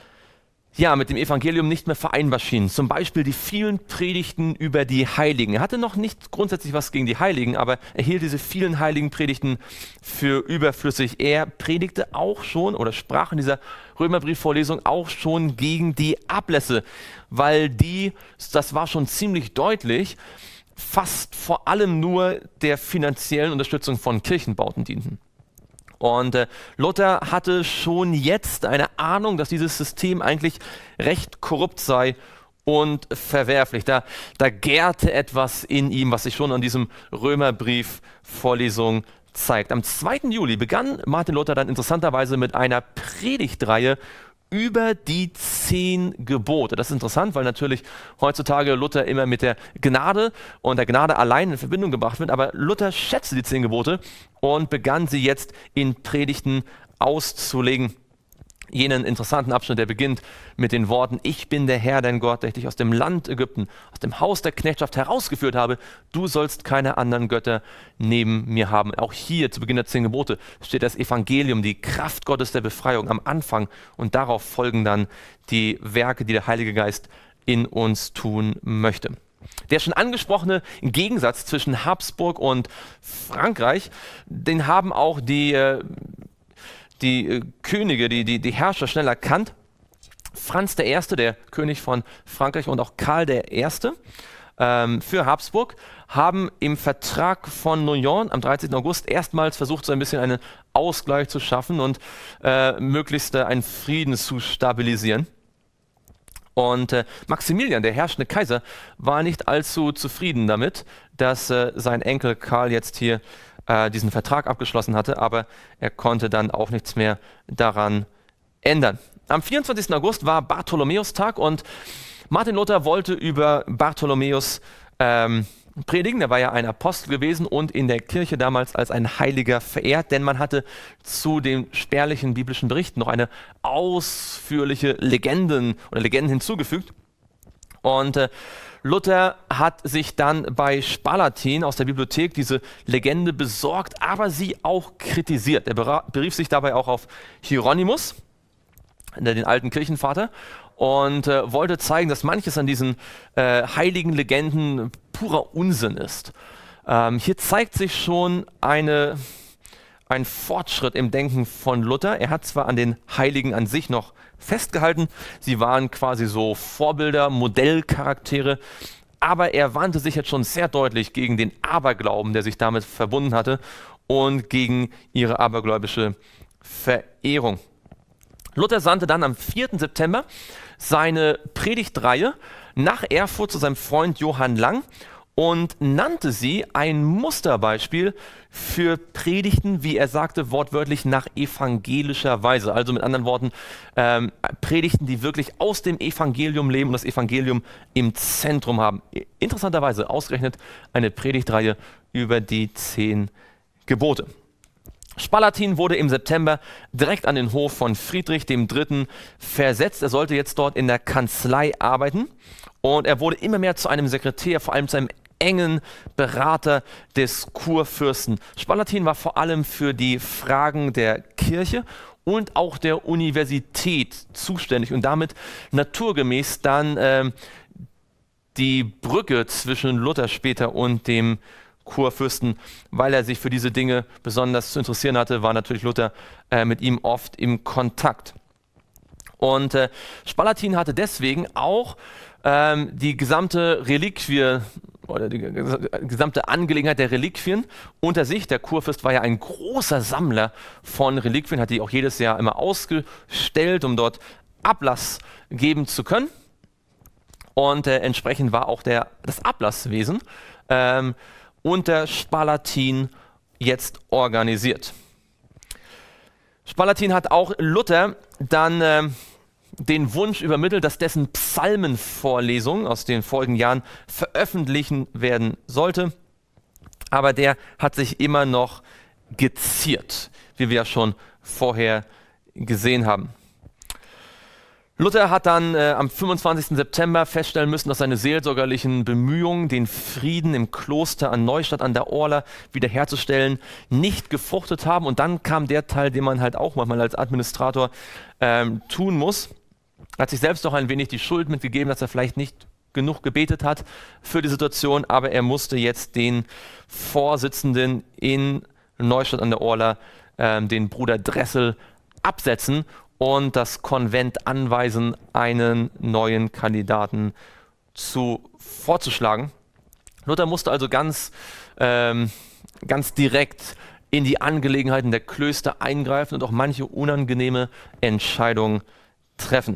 ja mit dem Evangelium nicht mehr vereinbar schienen. Zum Beispiel die vielen Predigten über die Heiligen. Er hatte noch nicht grundsätzlich was gegen die Heiligen, aber er hielt diese vielen heiligen Predigten für überflüssig. Er predigte auch schon oder sprach in dieser Römerbriefvorlesung auch schon gegen die Ablässe, weil die, das war schon ziemlich deutlich, fast vor allem nur der finanziellen Unterstützung von Kirchenbauten dienten. Und äh, Luther hatte schon jetzt eine Ahnung, dass dieses System eigentlich recht korrupt sei und verwerflich. Da, da gärte etwas in ihm, was sich schon an diesem Römerbrief-Vorlesung zeigt. Am zweiten Juli begann Martin Luther dann interessanterweise mit einer Predigtreihe über die zehn Gebote. Das ist interessant, weil natürlich heutzutage Luther immer mit der Gnade und der Gnade allein in Verbindung gebracht wird, aber Luther schätzte die zehn Gebote und begann sie jetzt in Predigten auszulegen. Jenen interessanten Abschnitt, der beginnt mit den Worten: Ich bin der Herr, dein Gott, der dich aus dem Land Ägypten, aus dem Haus der Knechtschaft herausgeführt habe. Du sollst keine anderen Götter neben mir haben. Auch hier zu Beginn der zehn Gebote steht das Evangelium, die Kraft Gottes der Befreiung am Anfang, und darauf folgen dann die Werke, die der Heilige Geist in uns tun möchte. Der schon angesprochene Gegensatz zwischen Habsburg und Frankreich, den haben auch die äh, die äh, Könige, die, die, die Herrscher schnell erkannt. Franz der Erste, der König von Frankreich, und auch Karl der Erste ähm, für Habsburg haben im Vertrag von Noyon am dreizehnten August erstmals versucht, so ein bisschen einen Ausgleich zu schaffen und äh, möglichst äh, einen Frieden zu stabilisieren. Und äh, Maximilian, der herrschende Kaiser, war nicht allzu zufrieden damit, dass äh, sein Enkel Karl jetzt hier diesen Vertrag abgeschlossen hatte, aber er konnte dann auch nichts mehr daran ändern. Am vierundzwanzigsten August war Bartholomäustag und Martin Luther wollte über Bartholomäus ähm, predigen. Er war ja ein Apostel gewesen und in der Kirche damals als ein Heiliger verehrt, denn man hatte zu den spärlichen biblischen Berichten noch eine ausführliche Legenden oder Legenden hinzugefügt. Und äh, Luther hat sich dann bei Spalatin aus der Bibliothek diese Legende besorgt, aber sie auch kritisiert. Er berief sich dabei auch auf Hieronymus, den alten Kirchenvater, und äh, wollte zeigen, dass manches an diesen äh, heiligen Legenden purer Unsinn ist. Ähm, hier zeigt sich schon eine, ein Fortschritt im Denken von Luther. Er hat zwar an den Heiligen an sich noch festgehalten, sie waren quasi so Vorbilder, Modellcharaktere, aber er wandte sich jetzt schon sehr deutlich gegen den Aberglauben, der sich damit verbunden hatte, und gegen ihre abergläubische Verehrung. Luther sandte dann am vierten September seine Predigtreihe nach Erfurt zu seinem Freund Johann Lang und nannte sie ein Musterbeispiel für Predigten, wie er sagte, wortwörtlich nach evangelischer Weise. Also mit anderen Worten, ähm, Predigten, die wirklich aus dem Evangelium leben und das Evangelium im Zentrum haben. Interessanterweise ausgerechnet eine Predigtreihe über die zehn Gebote. Spalatin wurde im September direkt an den Hof von Friedrich dem Dritten versetzt. Er sollte jetzt dort in der Kanzlei arbeiten und er wurde immer mehr zu einem Sekretär, vor allem zu einem engen Berater des Kurfürsten. Spalatin war vor allem für die Fragen der Kirche und auch der Universität zuständig und damit naturgemäß dann äh, die Brücke zwischen Luther später und dem Kurfürsten, weil er sich für diese Dinge besonders zu interessieren hatte, war natürlich Luther äh, mit ihm oft im Kontakt. Und äh, Spalatin hatte deswegen auch ähm, die gesamte Reliquie oder die gesamte Angelegenheit der Reliquien unter sich. Der Kurfürst war ja ein großer Sammler von Reliquien, hat die auch jedes Jahr immer ausgestellt, um dort Ablass geben zu können. Und äh, entsprechend war auch der, das Ablasswesen ähm, unter Spalatin jetzt organisiert. Spalatin hat auch Luther dann äh, den Wunsch übermittelt, dass dessen Psalmenvorlesung aus den folgenden Jahren veröffentlichen werden sollte. Aber der hat sich immer noch geziert, wie wir ja schon vorher gesehen haben. Luther hat dann äh, am fünfundzwanzigsten September feststellen müssen, dass seine seelsorgerlichen Bemühungen, den Frieden im Kloster an Neustadt an der Orla wiederherzustellen, nicht gefruchtet haben. Und dann kam der Teil, den man halt auch manchmal als Administrator ähm, tun muss. Er hat sich selbst noch ein wenig die Schuld mitgegeben, dass er vielleicht nicht genug gebetet hat für die Situation, aber er musste jetzt den Vorsitzenden in Neustadt an der Orla, ähm, den Bruder Dressel, absetzen und das Konvent anweisen, einen neuen Kandidaten zu, vorzuschlagen. Luther musste also ganz, ähm, ganz direkt in die Angelegenheiten der Klöster eingreifen und auch manche unangenehme Entscheidungen treffen.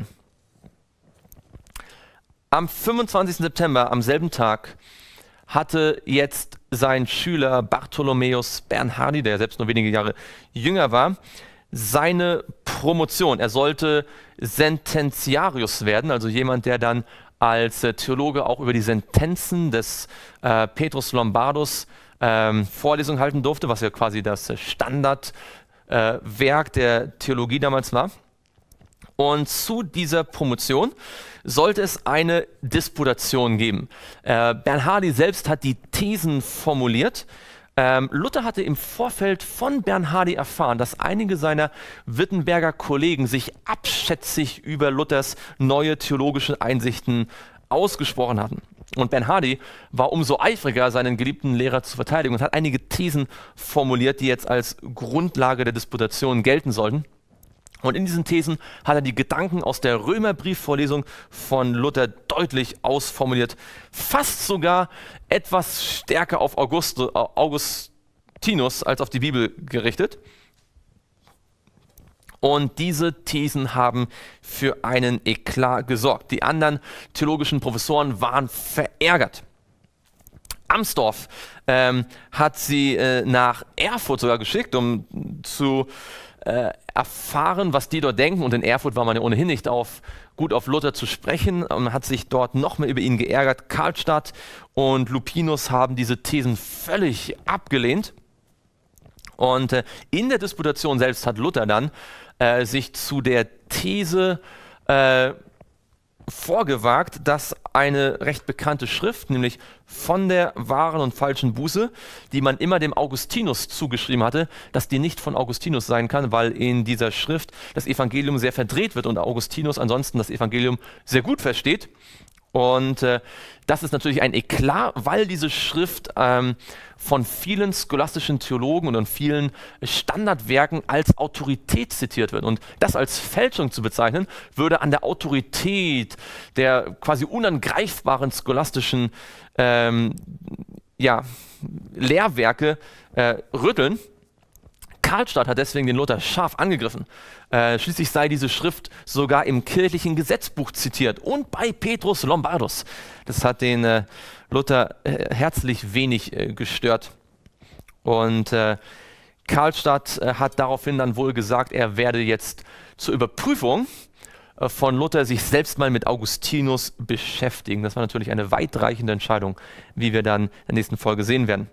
Am fünfundzwanzigsten September, am selben Tag, hatte jetzt sein Schüler Bartholomäus Bernhardi, der selbst nur wenige Jahre jünger war, seine Promotion. Er sollte Sententiarius werden, also jemand, der dann als äh, Theologe auch über die Sentenzen des äh, Petrus Lombardus ähm, Vorlesungen halten durfte, was ja quasi das Standardwerk äh, der Theologie damals war. Und zu dieser Promotion sollte es eine Disputation geben. Äh, Bernhardi selbst hat die Thesen formuliert. Ähm, Luther hatte im Vorfeld von Bernhardi erfahren, dass einige seiner Wittenberger Kollegen sich abschätzig über Luthers neue theologische Einsichten ausgesprochen hatten. Und Bernhardi war umso eifriger, seinen geliebten Lehrer zu verteidigen und hat einige Thesen formuliert, die jetzt als Grundlage der Disputation gelten sollten. Und in diesen Thesen hat er die Gedanken aus der Römerbriefvorlesung von Luther deutlich ausformuliert, fast sogar etwas stärker auf August, Augustinus als auf die Bibel gerichtet. Und diese Thesen haben für einen Eklat gesorgt. Die anderen theologischen Professoren waren verärgert. Amsdorf ähm, hat sie äh, nach Erfurt sogar geschickt, um zu Äh, erfahren, was die dort denken. Und in Erfurt war man ja ohnehin nicht auf, gut auf Luther zu sprechen. Man hat sich dort noch mehr über ihn geärgert. Karlstadt und Lupinus haben diese Thesen völlig abgelehnt. Und äh, in der Disputation selbst hat Luther dann äh, sich zu der These äh, vorgewagt, dass eine recht bekannte Schrift, nämlich von der wahren und falschen Buße, die man immer dem Augustinus zugeschrieben hatte, dass die nicht von Augustinus sein kann, weil in dieser Schrift das Evangelium sehr verdreht wird und Augustinus ansonsten das Evangelium sehr gut versteht. Und äh, das ist natürlich ein Eklat, weil diese Schrift ähm, von vielen scholastischen Theologen und in vielen Standardwerken als Autorität zitiert wird. Und das als Fälschung zu bezeichnen, würde an der Autorität der quasi unangreifbaren scholastischen ähm, ja, Lehrwerke äh, rütteln. Karlstadt hat deswegen den Luther scharf angegriffen. Äh, schließlich sei diese Schrift sogar im kirchlichen Gesetzbuch zitiert und bei Petrus Lombardus. Das hat den äh, Luther äh, herzlich wenig äh, gestört. Und äh, Karlstadt äh, hat daraufhin dann wohl gesagt, er werde jetzt zur Überprüfung äh, von Luther sich selbst mal mit Augustinus beschäftigen. Das war natürlich eine weitreichende Entscheidung, wie wir dann in der nächsten Folge sehen werden.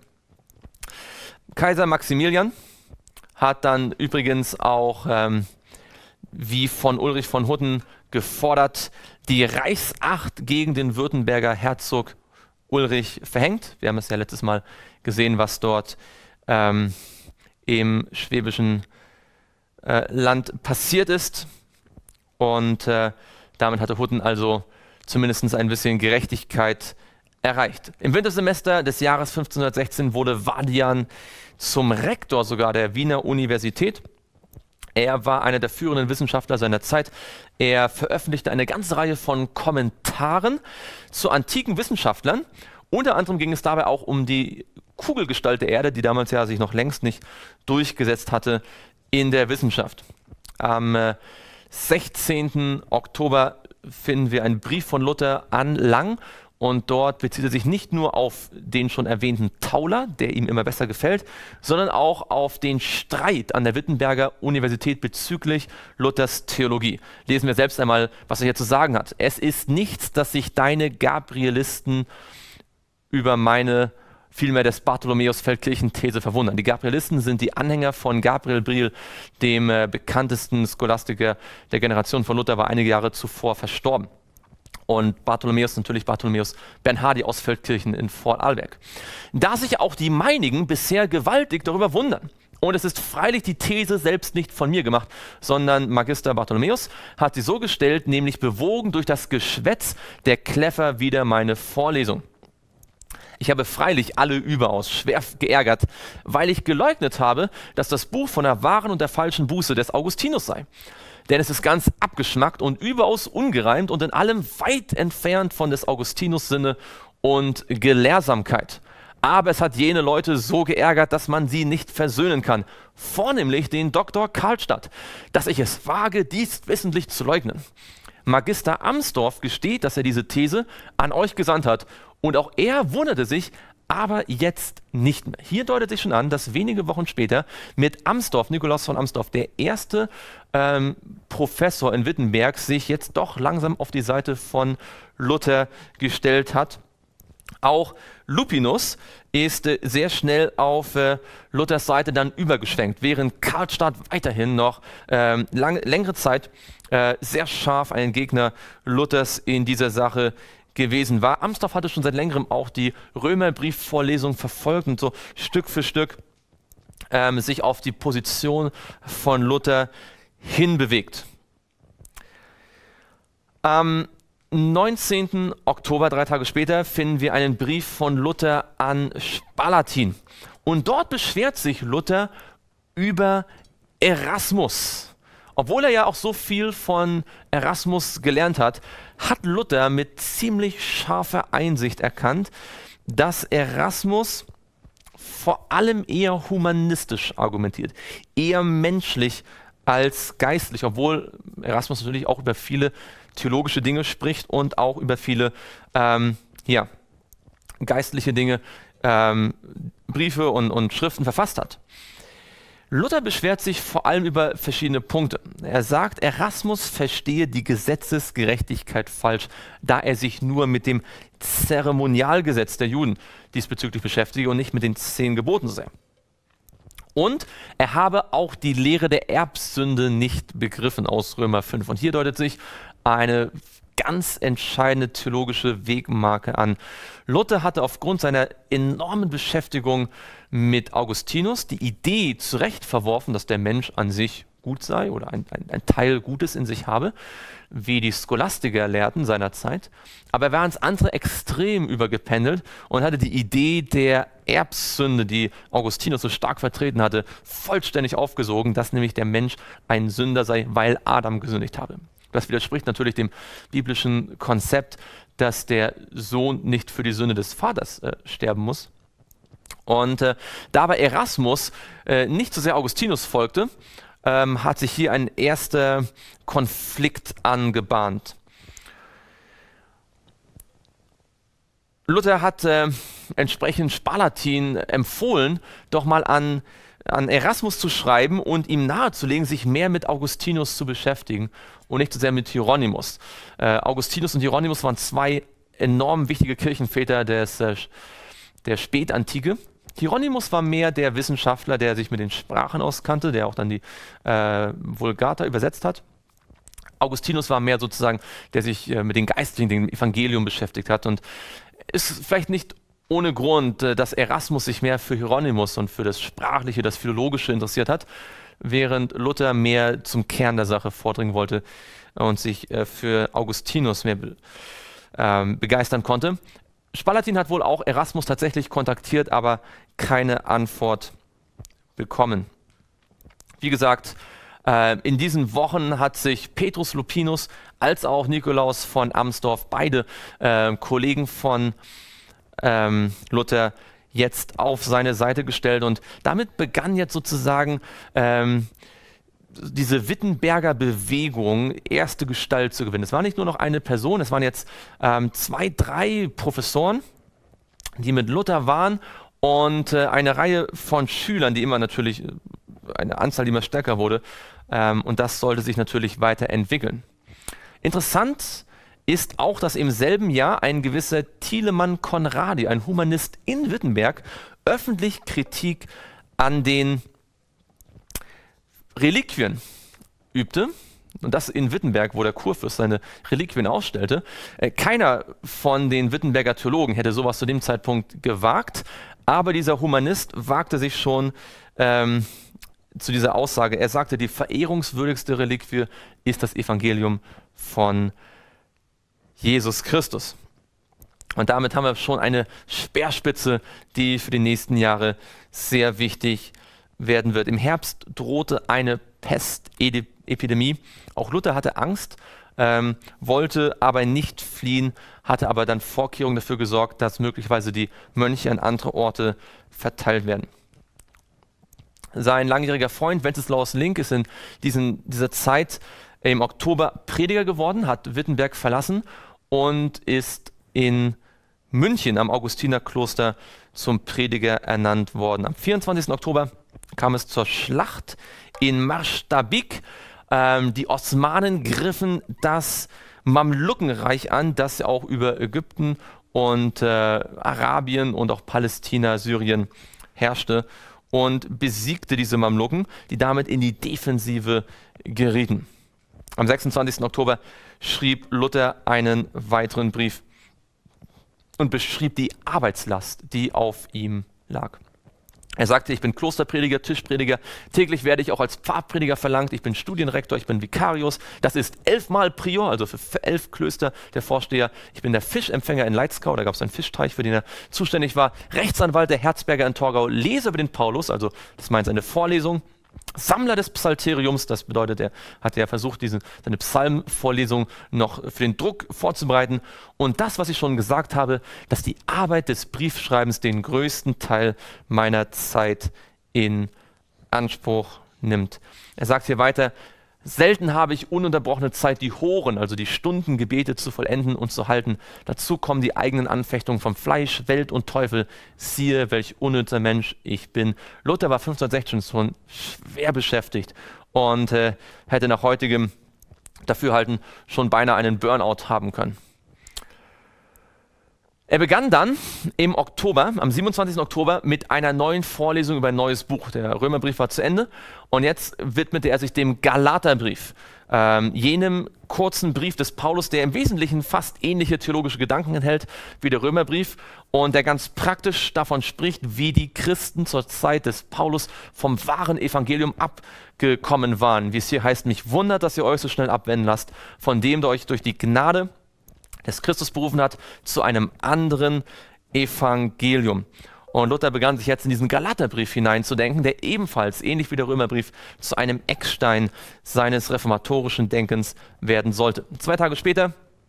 Kaiser Maximilian hat dann übrigens auch, ähm, wie von Ulrich von Hutten gefordert, die Reichsacht gegen den Württemberger Herzog Ulrich verhängt. Wir haben es ja letztes Mal gesehen, was dort ähm, im schwäbischen äh, Land passiert ist. Und äh, damit hatte Hutten also zumindest ein bisschen Gerechtigkeit erreicht. Im Wintersemester des Jahres fünfzehnhundertsechzehn wurde Vadian zum Rektor sogar der Wiener Universität. Er war einer der führenden Wissenschaftler seiner Zeit. Er veröffentlichte eine ganze Reihe von Kommentaren zu antiken Wissenschaftlern. Unter anderem ging es dabei auch um die Kugelgestalt der Erde, die damals ja sich noch längst nicht durchgesetzt hatte in der Wissenschaft. Am äh, sechzehnten Oktober finden wir einen Brief von Luther an Lang. Und dort bezieht er sich nicht nur auf den schon erwähnten Tauler, der ihm immer besser gefällt, sondern auch auf den Streit an der Wittenberger Universität bezüglich Luthers Theologie. Lesen wir selbst einmal, was er hier zu sagen hat. Es ist nichts, dass sich deine Gabrielisten über meine, vielmehr des Bartholomäus-Feldkirchen-These verwundern. Die Gabrielisten sind die Anhänger von Gabriel Briel, dem äh, bekanntesten Scholastiker der Generation von Luther, war einige Jahre zuvor verstorben. Und Bartholomäus, natürlich Bartholomäus Bernhardi aus Feldkirchen in Vorarlberg. Da sich auch die meinigen bisher gewaltig darüber wundern. Und es ist freilich die These selbst nicht von mir gemacht, sondern Magister Bartholomäus hat sie so gestellt, nämlich bewogen durch das Geschwätz der Kläffer wieder meine Vorlesung. Ich habe freilich alle überaus schwer geärgert, weil ich geleugnet habe, dass das Buch von der wahren und der falschen Buße des Augustinus sei. Denn es ist ganz abgeschmackt und überaus ungereimt und in allem weit entfernt von des Augustinus Sinne und Gelehrsamkeit. Aber es hat jene Leute so geärgert, dass man sie nicht versöhnen kann. Vornehmlich den Doktor Karlstadt, dass ich es wage, dies wissentlich zu leugnen. Magister Amsdorf gesteht, dass er diese These an euch gesandt hat. Und auch er wunderte sich, aber jetzt nicht mehr. Hier deutet sich schon an, dass wenige Wochen später mit Amsdorf, Nikolaus von Amsdorf, der erste ähm, Professor in Wittenberg, sich jetzt doch langsam auf die Seite von Luther gestellt hat. Auch Lupinus ist äh, sehr schnell auf äh, Luthers Seite dann übergeschwenkt, während Karlstadt weiterhin noch ähm, lang, längere Zeit äh, sehr scharf ein Gegner Luthers in dieser Sache gewesen war. Amsdorf hatte schon seit längerem auch die Römerbriefvorlesung verfolgt und so Stück für Stück ähm, sich auf die Position von Luther hinbewegt. Am neunzehnten Oktober, drei Tage später, finden wir einen Brief von Luther an Spalatin. Und dort beschwert sich Luther über Erasmus. Obwohl er ja auch so viel von Erasmus gelernt hat, hat Luther mit ziemlich scharfer Einsicht erkannt, dass Erasmus vor allem eher humanistisch argumentiert, eher menschlich als geistlich, obwohl Erasmus natürlich auch über viele theologische Dinge spricht und auch über viele ähm, ja, geistliche Dinge, ähm, Briefe und, und Schriften verfasst hat. Luther beschwert sich vor allem über verschiedene Punkte. Er sagt, Erasmus verstehe die Gesetzesgerechtigkeit falsch, da er sich nur mit dem Zeremonialgesetz der Juden diesbezüglich beschäftige und nicht mit den zehn Geboten sei. Und er habe auch die Lehre der Erbsünde nicht begriffen aus Römer fünf. Und hier deutet sich eine ganz entscheidende theologische Wegmarke an. Luther hatte aufgrund seiner enormen Beschäftigung mit Augustinus die Idee zu Recht verworfen, dass der Mensch an sich gut sei oder ein, ein, ein Teil Gutes in sich habe, wie die Scholastiker lehrten seiner Zeit. Aber er war ins andere Extrem übergependelt und hatte die Idee der Erbsünde, die Augustinus so stark vertreten hatte, vollständig aufgesogen, dass nämlich der Mensch ein Sünder sei, weil Adam gesündigt habe. Das widerspricht natürlich dem biblischen Konzept, dass der Sohn nicht für die Sünde des Vaters äh, sterben muss. Und äh, da aber Erasmus äh, nicht so sehr Augustinus folgte, ähm, hat sich hier ein erster Konflikt angebahnt. Luther hat äh, entsprechend Spalatin empfohlen, doch mal an, an Erasmus zu schreiben und ihm nahezulegen, sich mehr mit Augustinus zu beschäftigen und nicht so sehr mit Hieronymus. Äh, Augustinus und Hieronymus waren zwei enorm wichtige Kirchenväter des, äh, der Spätantike. Hieronymus war mehr der Wissenschaftler, der sich mit den Sprachen auskannte, der auch dann die äh, Vulgata übersetzt hat. Augustinus war mehr sozusagen, der sich äh, mit den Geistlichen, dem Evangelium beschäftigt hat. Und ist vielleicht nicht ohne Grund, äh, dass Erasmus sich mehr für Hieronymus und für das Sprachliche, das Philologische interessiert hat, während Luther mehr zum Kern der Sache vordringen wollte und sich äh, für Augustinus mehr be ähm, begeistern konnte. Spalatin hat wohl auch Erasmus tatsächlich kontaktiert, aber keine Antwort bekommen. Wie gesagt, äh, in diesen Wochen hat sich Petrus Lupinus als auch Nikolaus von Amsdorf, beide äh, Kollegen von ähm, Luther, jetzt auf seine Seite gestellt. Und damit begann jetzt sozusagen ähm, diese Wittenberger Bewegung erste Gestalt zu gewinnen. Es war nicht nur noch eine Person, es waren jetzt ähm, zwei, drei Professoren, die mit Luther waren und äh, eine Reihe von Schülern, die immer natürlich, eine Anzahl, die immer stärker wurde, ähm, und das sollte sich natürlich weiterentwickeln. Interessant ist auch, dass im selben Jahr ein gewisser Thielemann Conradi, ein Humanist in Wittenberg, öffentlich Kritik an den Reliquien übte, und das in Wittenberg, wo der Kurfürst seine Reliquien ausstellte. Äh, keiner von den Wittenberger Theologen hätte sowas zu dem Zeitpunkt gewagt, aber dieser Humanist wagte sich schon ähm, zu dieser Aussage. Er sagte, die verehrungswürdigste Reliquie ist das Evangelium von Jesus Christus. Und damit haben wir schon eine Speerspitze, die für die nächsten Jahre sehr wichtig werden wird. Im Herbst drohte eine Pestepidemie. Auch Luther hatte Angst, ähm, wollte aber nicht fliehen, hatte aber dann Vorkehrungen dafür gesorgt, dass möglicherweise die Mönche an andere Orte verteilt werden. Sein langjähriger Freund Wenceslaus Link ist in diesen, dieser Zeit im Oktober Prediger geworden, hat Wittenberg verlassen und ist in München am Augustinerkloster zum Prediger ernannt worden. Am vierundzwanzigsten Oktober kam es zur Schlacht in Marschtabik. Ähm, die Osmanen griffen das Mamlukenreich an, das auch über Ägypten und äh, Arabien und auch Palästina, Syrien herrschte, und besiegte diese Mamluken, die damit in die Defensive gerieten. Am sechsundzwanzigsten Oktober schrieb Luther einen weiteren Brief und beschrieb die Arbeitslast, die auf ihm lag. Er sagte, ich bin Klosterprediger, Tischprediger, täglich werde ich auch als Pfarrprediger verlangt, ich bin Studienrektor, ich bin Vikarius, das ist elfmal Prior, also für elf Klöster der Vorsteher, ich bin der Fischempfänger in Leitzkau, da gab es einen Fischteich, für den er zuständig war, Rechtsanwalt der Herzberger in Torgau, Leser über den Paulus, also das meint eine Vorlesung, Sammler des Psalteriums, das bedeutet, er hat ja versucht, diese, seine Psalmvorlesung noch für den Druck vorzubereiten. Und das, was ich schon gesagt habe, dass die Arbeit des Briefschreibens den größten Teil meiner Zeit in Anspruch nimmt. Er sagt hier weiter, selten habe ich ununterbrochene Zeit, die Horen, also die Stundengebete zu vollenden und zu halten. Dazu kommen die eigenen Anfechtungen vom Fleisch, Welt und Teufel. Siehe, welch unnützer Mensch ich bin. Luther war fünfzehnhundertsechzehn schon schwer beschäftigt und äh, hätte nach heutigem Dafürhalten schon beinahe einen Burnout haben können. Er begann dann im Oktober, am siebenundzwanzigsten Oktober, mit einer neuen Vorlesung über ein neues Buch. Der Römerbrief war zu Ende und jetzt widmete er sich dem Galaterbrief. ähm, jenem kurzen Brief des Paulus, der im Wesentlichen fast ähnliche theologische Gedanken enthält wie der Römerbrief und der ganz praktisch davon spricht, wie die Christen zur Zeit des Paulus vom wahren Evangelium abgekommen waren. Wie es hier heißt, mich wundert, dass ihr euch so schnell abwenden lasst, von dem der euch durch die Gnade des Christus berufen hat, zu einem anderen Evangelium. Und Luther begann sich jetzt in diesen Galaterbrief hineinzudenken, der ebenfalls, ähnlich wie der Römerbrief, zu einem Eckstein seines reformatorischen Denkens werden sollte. Zwei Tage später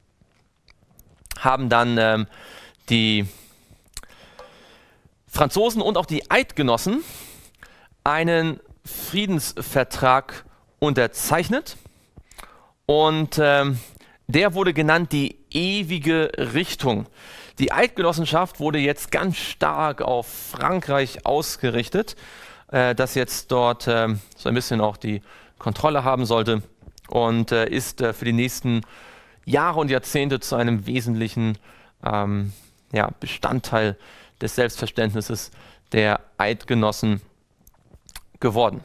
haben dann ähm, die Franzosen und auch die Eidgenossen einen Friedensvertrag unterzeichnet und ähm, der wurde genannt die ewige Richtung. Die Eidgenossenschaft wurde jetzt ganz stark auf Frankreich ausgerichtet, äh, das jetzt dort äh, so ein bisschen auch die Kontrolle haben sollte und äh, ist äh, für die nächsten Jahre und Jahrzehnte zu einem wesentlichen ähm, ja, Bestandteil des Selbstverständnisses der Eidgenossen geworden.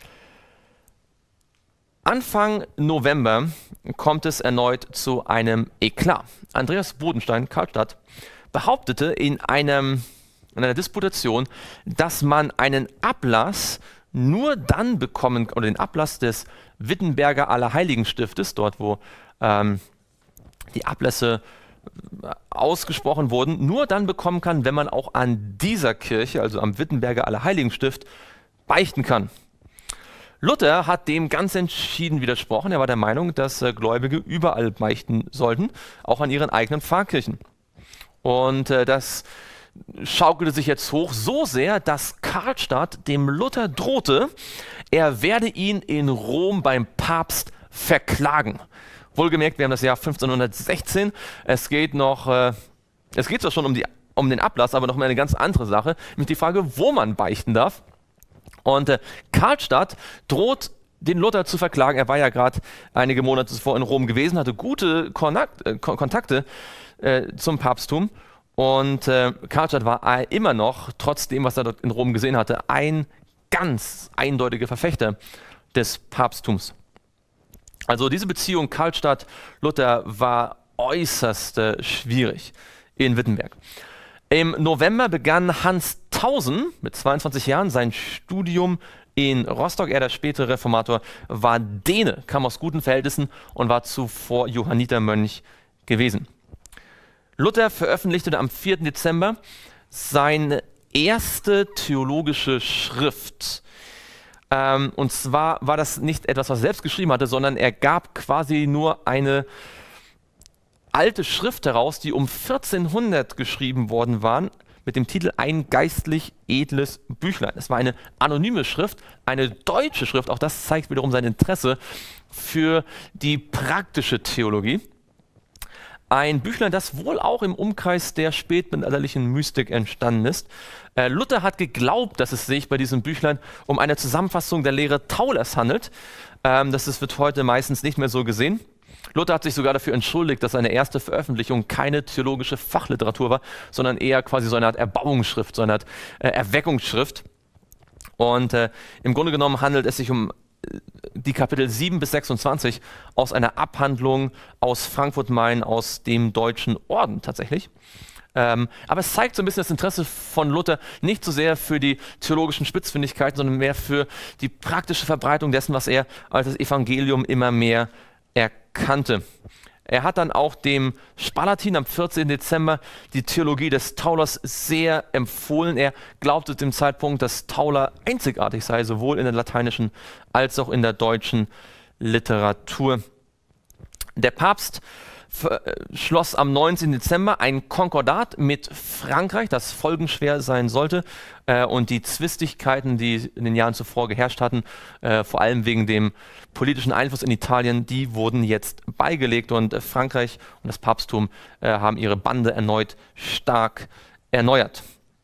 Anfang November kommt es erneut zu einem Eklat. Andreas Bodenstein, Karlstadt, behauptete in, einem, in einer Disputation, dass man einen Ablass nur dann bekommen, oder den Ablass des Wittenberger Allerheiligen-Stiftes, dort wo ähm, die Ablässe ausgesprochen wurden, nur dann bekommen kann, wenn man auch an dieser Kirche, also am Wittenberger Allerheiligen-Stift, beichten kann. Luther hat dem ganz entschieden widersprochen. Er war der Meinung, dass äh, Gläubige überall beichten sollten, auch an ihren eigenen Pfarrkirchen. Und äh, das schaukelte sich jetzt hoch so sehr, dass Karlstadt dem Luther drohte, er werde ihn in Rom beim Papst verklagen. Wohlgemerkt, wir haben das Jahr fünfzehnhundertsechzehn. Es geht noch, äh, es geht zwar schon um, die, um den Ablass, aber noch mal eine ganz andere Sache, nämlich die Frage, wo man beichten darf. Und äh, Karlstadt droht, den Luther zu verklagen. Er war ja gerade einige Monate zuvor in Rom gewesen, hatte gute Konakt, äh, Kontakte äh, zum Papsttum. Und äh, Karlstadt war äh, immer noch, trotz dem, was er dort in Rom gesehen hatte, ein ganz eindeutiger Verfechter des Papsttums. Also diese Beziehung Karlstadt-Luther war äußerst äh, schwierig in Wittenberg. Im November begann Hans Tausen mit zweiundzwanzig Jahren sein Studium in Rostock. Er, der spätere Reformator, war Däne, kam aus guten Verhältnissen und war zuvor Johannitermönch gewesen. Luther veröffentlichte am vierten Dezember seine erste theologische Schrift. Ähm, und zwar war das nicht etwas, was er selbst geschrieben hatte, sondern er gab quasi nur eine alte Schrift heraus, die um vierzehnhundert geschrieben worden waren, mit dem Titel Ein geistlich edles Büchlein. Es war eine anonyme Schrift, eine deutsche Schrift, auch das zeigt wiederum sein Interesse für die praktische Theologie. Ein Büchlein, das wohl auch im Umkreis der spätmittelalterlichen Mystik entstanden ist. Äh, Luther hat geglaubt, dass es sich bei diesem Büchlein um eine Zusammenfassung der Lehre Taulers handelt. Ähm, das ist, wird heute meistens nicht mehr so gesehen. Luther hat sich sogar dafür entschuldigt, dass seine erste Veröffentlichung keine theologische Fachliteratur war, sondern eher quasi so eine Art Erbauungsschrift, so eine Art äh, Erweckungsschrift. Und äh, im Grunde genommen handelt es sich um äh, die Kapitel sieben bis sechsundzwanzig aus einer Abhandlung aus Frankfurt-Main, aus dem Deutschen Orden tatsächlich. Ähm, aber es zeigt so ein bisschen das Interesse von Luther nicht so sehr für die theologischen Spitzfindigkeiten, sondern mehr für die praktische Verbreitung dessen, was er als das Evangelium immer mehr erkannte. Er hat dann auch dem Spalatin am vierzehnten Dezember die Theologie des Taulers sehr empfohlen. Er glaubte zu dem Zeitpunkt, dass Tauler einzigartig sei, sowohl in der lateinischen als auch in der deutschen Literatur. Der Papst schloss am neunzehnten Dezember ein Konkordat mit Frankreich, das folgenschwer sein sollte, äh, und die Zwistigkeiten, die in den Jahren zuvor geherrscht hatten, äh, vor allem wegen dem politischen Einfluss in Italien, die wurden jetzt beigelegt und äh, Frankreich und das Papsttum äh, haben ihre Bande erneut stark erneuert.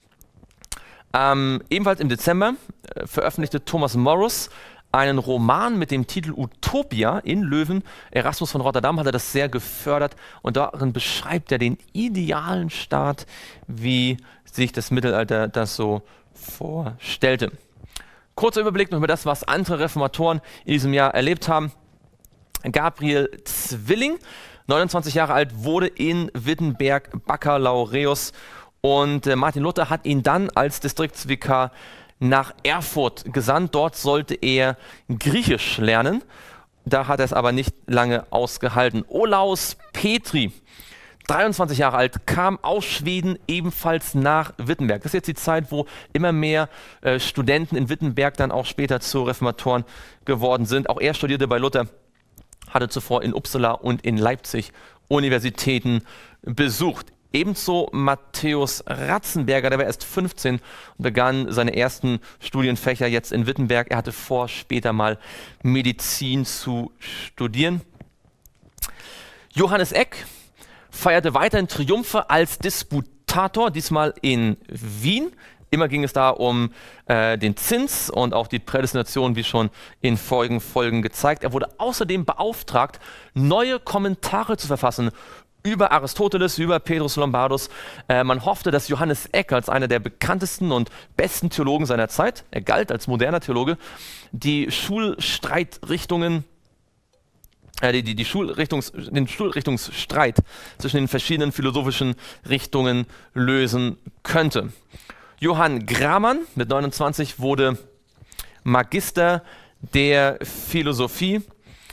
Ähm, ebenfalls im Dezember äh, veröffentlichte Thomas Morus einen Roman mit dem Titel Utopia in Löwen. Erasmus von Rotterdam hatte das sehr gefördert und darin beschreibt er den idealen Staat, wie sich das Mittelalter das so vorstellte. Kurzer Überblick noch über das, was andere Reformatoren in diesem Jahr erlebt haben. Gabriel Zwilling, neunundzwanzig Jahre alt, wurde in Wittenberg Baccalaureus und äh, Martin Luther hat ihn dann als Distriktsvikar nach Erfurt gesandt. Dort sollte er Griechisch lernen. Da hat er es aber nicht lange ausgehalten. Olaus Petri, dreiundzwanzig Jahre alt, kam aus Schweden ebenfalls nach Wittenberg. Das ist jetzt die Zeit, wo immer mehr äh, Studenten in Wittenberg dann auch später zu Reformatoren geworden sind. Auch er studierte bei Luther, hatte zuvor in Uppsala und in Leipzig Universitäten besucht. Ebenso Matthäus Ratzenberger, der war erst fünfzehn und begann seine ersten Studienfächer jetzt in Wittenberg. Er hatte vor, später mal Medizin zu studieren. Johannes Eck feierte weiterhin Triumphe als Disputator, diesmal in Wien. Immer ging es da um äh, den Zins und auch die Prädestination, wie schon in vorigen Folgen gezeigt. Er wurde außerdem beauftragt, neue Kommentare zu verfassen über Aristoteles, über Petrus Lombardus. Äh, man hoffte, dass Johannes Eck als einer der bekanntesten und besten Theologen seiner Zeit, er galt als moderner Theologe, die Schulstreitrichtungen, äh, die, die, die Schulrichtungs, den Schulrichtungsstreit zwischen den verschiedenen philosophischen Richtungen lösen könnte. Johann Gramann mit neunundzwanzig wurde Magister der Philosophie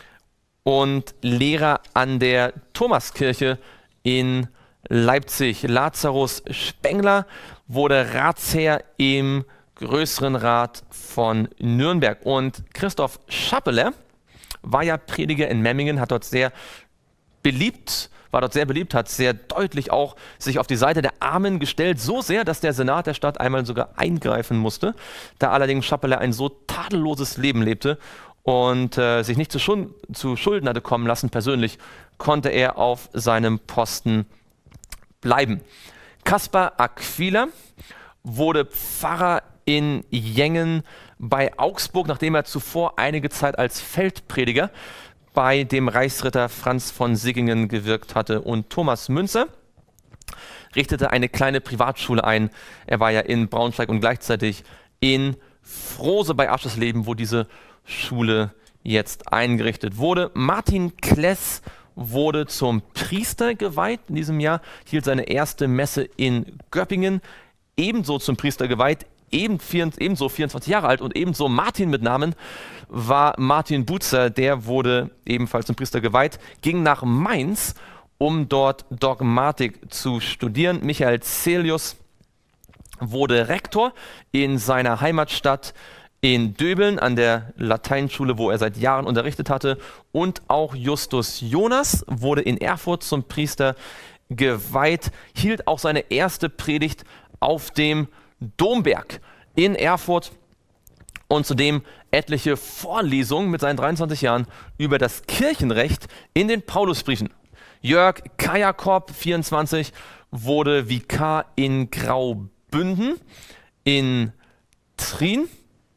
und Lehrer an der Thomaskirche in Leipzig. Lazarus Spengler wurde Ratsherr im Größeren Rat von Nürnberg. Und Christoph Schappeler war ja Prediger in Memmingen, hat dort sehr beliebt, war dort sehr beliebt, hat sehr deutlich auch sich auf die Seite der Armen gestellt, so sehr, dass der Senat der Stadt einmal sogar eingreifen musste. Da allerdings Schappeler ein so tadelloses Leben lebte und äh, sich nicht zu, Schuld, zu Schulden hatte kommen lassen persönlich, konnte er auf seinem Posten bleiben. Caspar Aquila wurde Pfarrer in Jengen bei Augsburg, nachdem er zuvor einige Zeit als Feldprediger bei dem Reichsritter Franz von Sickingen gewirkt hatte. Und Thomas Münzer richtete eine kleine Privatschule ein. Er war ja in Braunschweig und gleichzeitig in Frose bei Aschersleben, wo diese Schule jetzt eingerichtet wurde. Martin Kless wurde zum Priester geweiht in diesem Jahr, hielt seine erste Messe in Göppingen, ebenso zum Priester geweiht, eben vier, ebenso vierundzwanzig Jahre alt und ebenso Martin mit Namen war Martin Butzer, der wurde ebenfalls zum Priester geweiht, ging nach Mainz, um dort Dogmatik zu studieren. Michael Celius wurde Rektor in seiner Heimatstadt in Döbeln an der Lateinschule, wo er seit Jahren unterrichtet hatte. Und auch Justus Jonas wurde in Erfurt zum Priester geweiht, hielt auch seine erste Predigt auf dem Domberg in Erfurt und zudem etliche Vorlesungen mit seinen dreiundzwanzig Jahren über das Kirchenrecht in den Paulusbriefen. Jörg Kajakorb, vierundzwanzig, wurde Vikar in Graubünden, in Trien.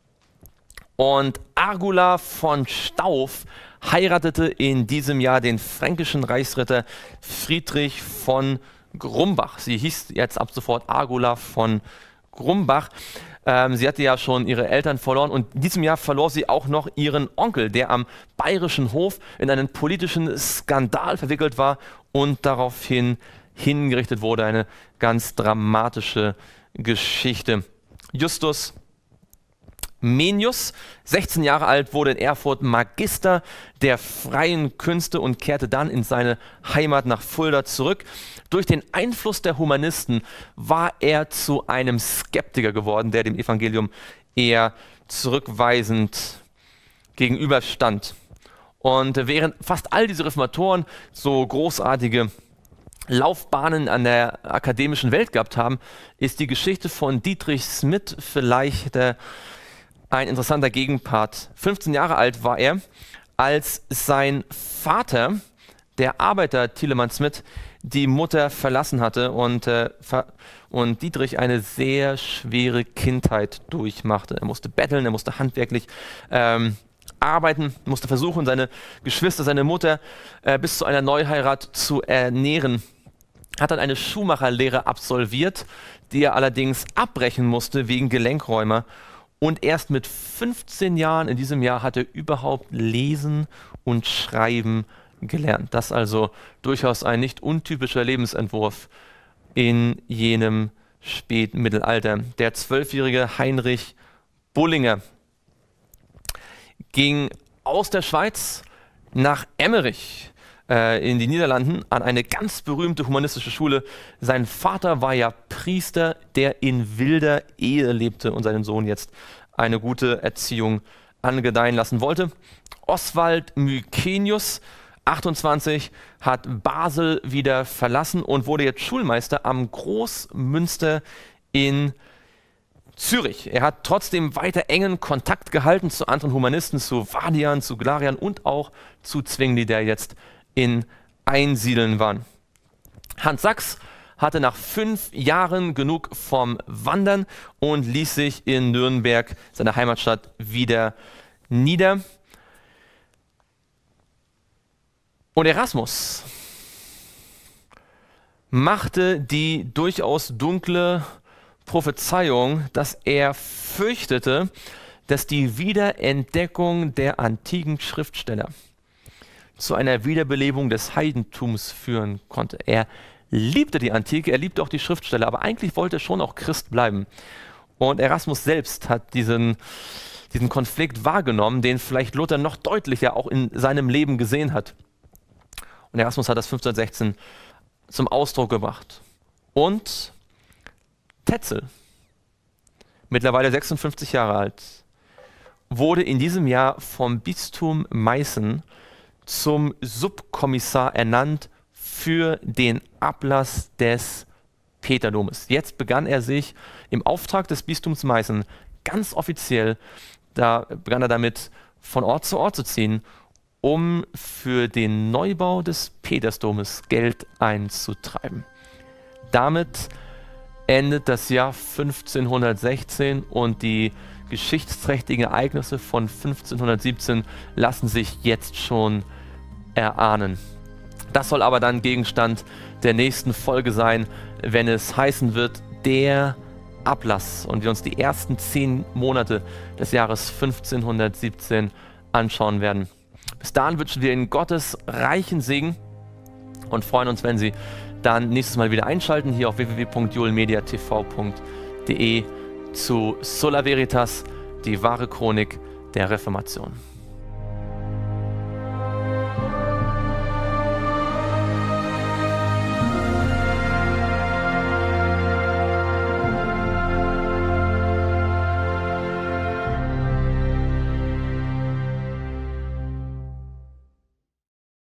Und Argula von Stauf heiratete in diesem Jahr den fränkischen Reichsritter Friedrich von Grumbach. Sie hieß jetzt ab sofort Argula von Grumbach. Ähm, sie hatte ja schon ihre Eltern verloren und in diesem Jahr verlor sie auch noch ihren Onkel, der am bayerischen Hof in einen politischen Skandal verwickelt war und daraufhin hingerichtet wurde. Eine ganz dramatische Geschichte. Justus Menius, sechzehn Jahre alt, wurde in Erfurt Magister der freien Künste und kehrte dann in seine Heimat nach Fulda zurück. Durch den Einfluss der Humanisten war er zu einem Skeptiker geworden, der dem Evangelium eher zurückweisend gegenüberstand. Und während fast all diese Reformatoren so großartige Laufbahnen an der akademischen Welt gehabt haben, ist die Geschichte von Dietrich Smith vielleicht äh, ein interessanter Gegenpart. fünfzehn Jahre alt war er, als sein Vater, der Arbeiter Thielemann Smith, die Mutter verlassen hatte und, äh, ver und Dietrich eine sehr schwere Kindheit durchmachte. Er musste betteln, er musste handwerklich ähm, arbeiten, musste versuchen, seine Geschwister, seine Mutter äh, bis zu einer Neuheirat zu ernähren. Hat dann eine Schuhmacherlehre absolviert, die er allerdings abbrechen musste wegen Gelenkräumer. und erst mit fünfzehn Jahren in diesem Jahr hat er überhaupt lesen und schreiben gelernt. Das also durchaus ein nicht untypischer Lebensentwurf in jenem Spätmittelalter. Der zwölfjährige Heinrich Bullinger ging aus der Schweiz nach Emmerich äh, in die Niederlanden an eine ganz berühmte humanistische Schule. Sein Vater war ja Priester, der in wilder Ehe lebte und seinen Sohn jetzt eine gute Erziehung angedeihen lassen wollte. Oswald Mykenius, achtundzwanzig, hat Basel wieder verlassen und wurde jetzt Schulmeister am Großmünster in Zürich. Er hat trotzdem weiter engen Kontakt gehalten zu anderen Humanisten, zu Vadian, zu Glarian und auch zu Zwingli, der jetzt in Einsiedeln waren. Hans Sachs hatte nach fünf Jahren genug vom Wandern und ließ sich in Nürnberg, seiner Heimatstadt, wieder nieder. Und Erasmus machte die durchaus dunkle Prophezeiung, dass er fürchtete, dass die Wiederentdeckung der antiken Schriftsteller zu einer Wiederbelebung des Heidentums führen konnte. Er liebte die Antike, er liebte auch die Schriftsteller, aber eigentlich wollte er schon auch Christ bleiben. Und Erasmus selbst hat diesen, diesen Konflikt wahrgenommen, den vielleicht Luther noch deutlicher auch in seinem Leben gesehen hat. Und Erasmus hat das fünfzehnhundertsechzehn zum Ausdruck gebracht. Und Tetzel, mittlerweile sechsundfünfzig Jahre alt, wurde in diesem Jahr vom Bistum Meißen zum Subkommissar ernannt für den Ablass des Peterdomes. Jetzt begann er sich im Auftrag des Bistums Meißen ganz offiziell, da begann er damit, von Ort zu Ort zu ziehen, um für den Neubau des Petersdomes Geld einzutreiben. Damit endet das Jahr fünfzehnhundertsechzehn und die geschichtsträchtigen Ereignisse von fünfzehnhundertsiebzehn lassen sich jetzt schon erahnen. Das soll aber dann Gegenstand der nächsten Folge sein, wenn es heißen wird, der Ablass, und wir uns die ersten zehn Monate des Jahres fünfzehnhundertsiebzehn anschauen werden. Bis dahin wünschen wir Ihnen Gottes reichen Segen und freuen uns, wenn Sie dann nächstes Mal wieder einschalten, hier auf w w w punkt julmediatv punkt de zu Sola Veritas, die wahre Chronik der Reformation.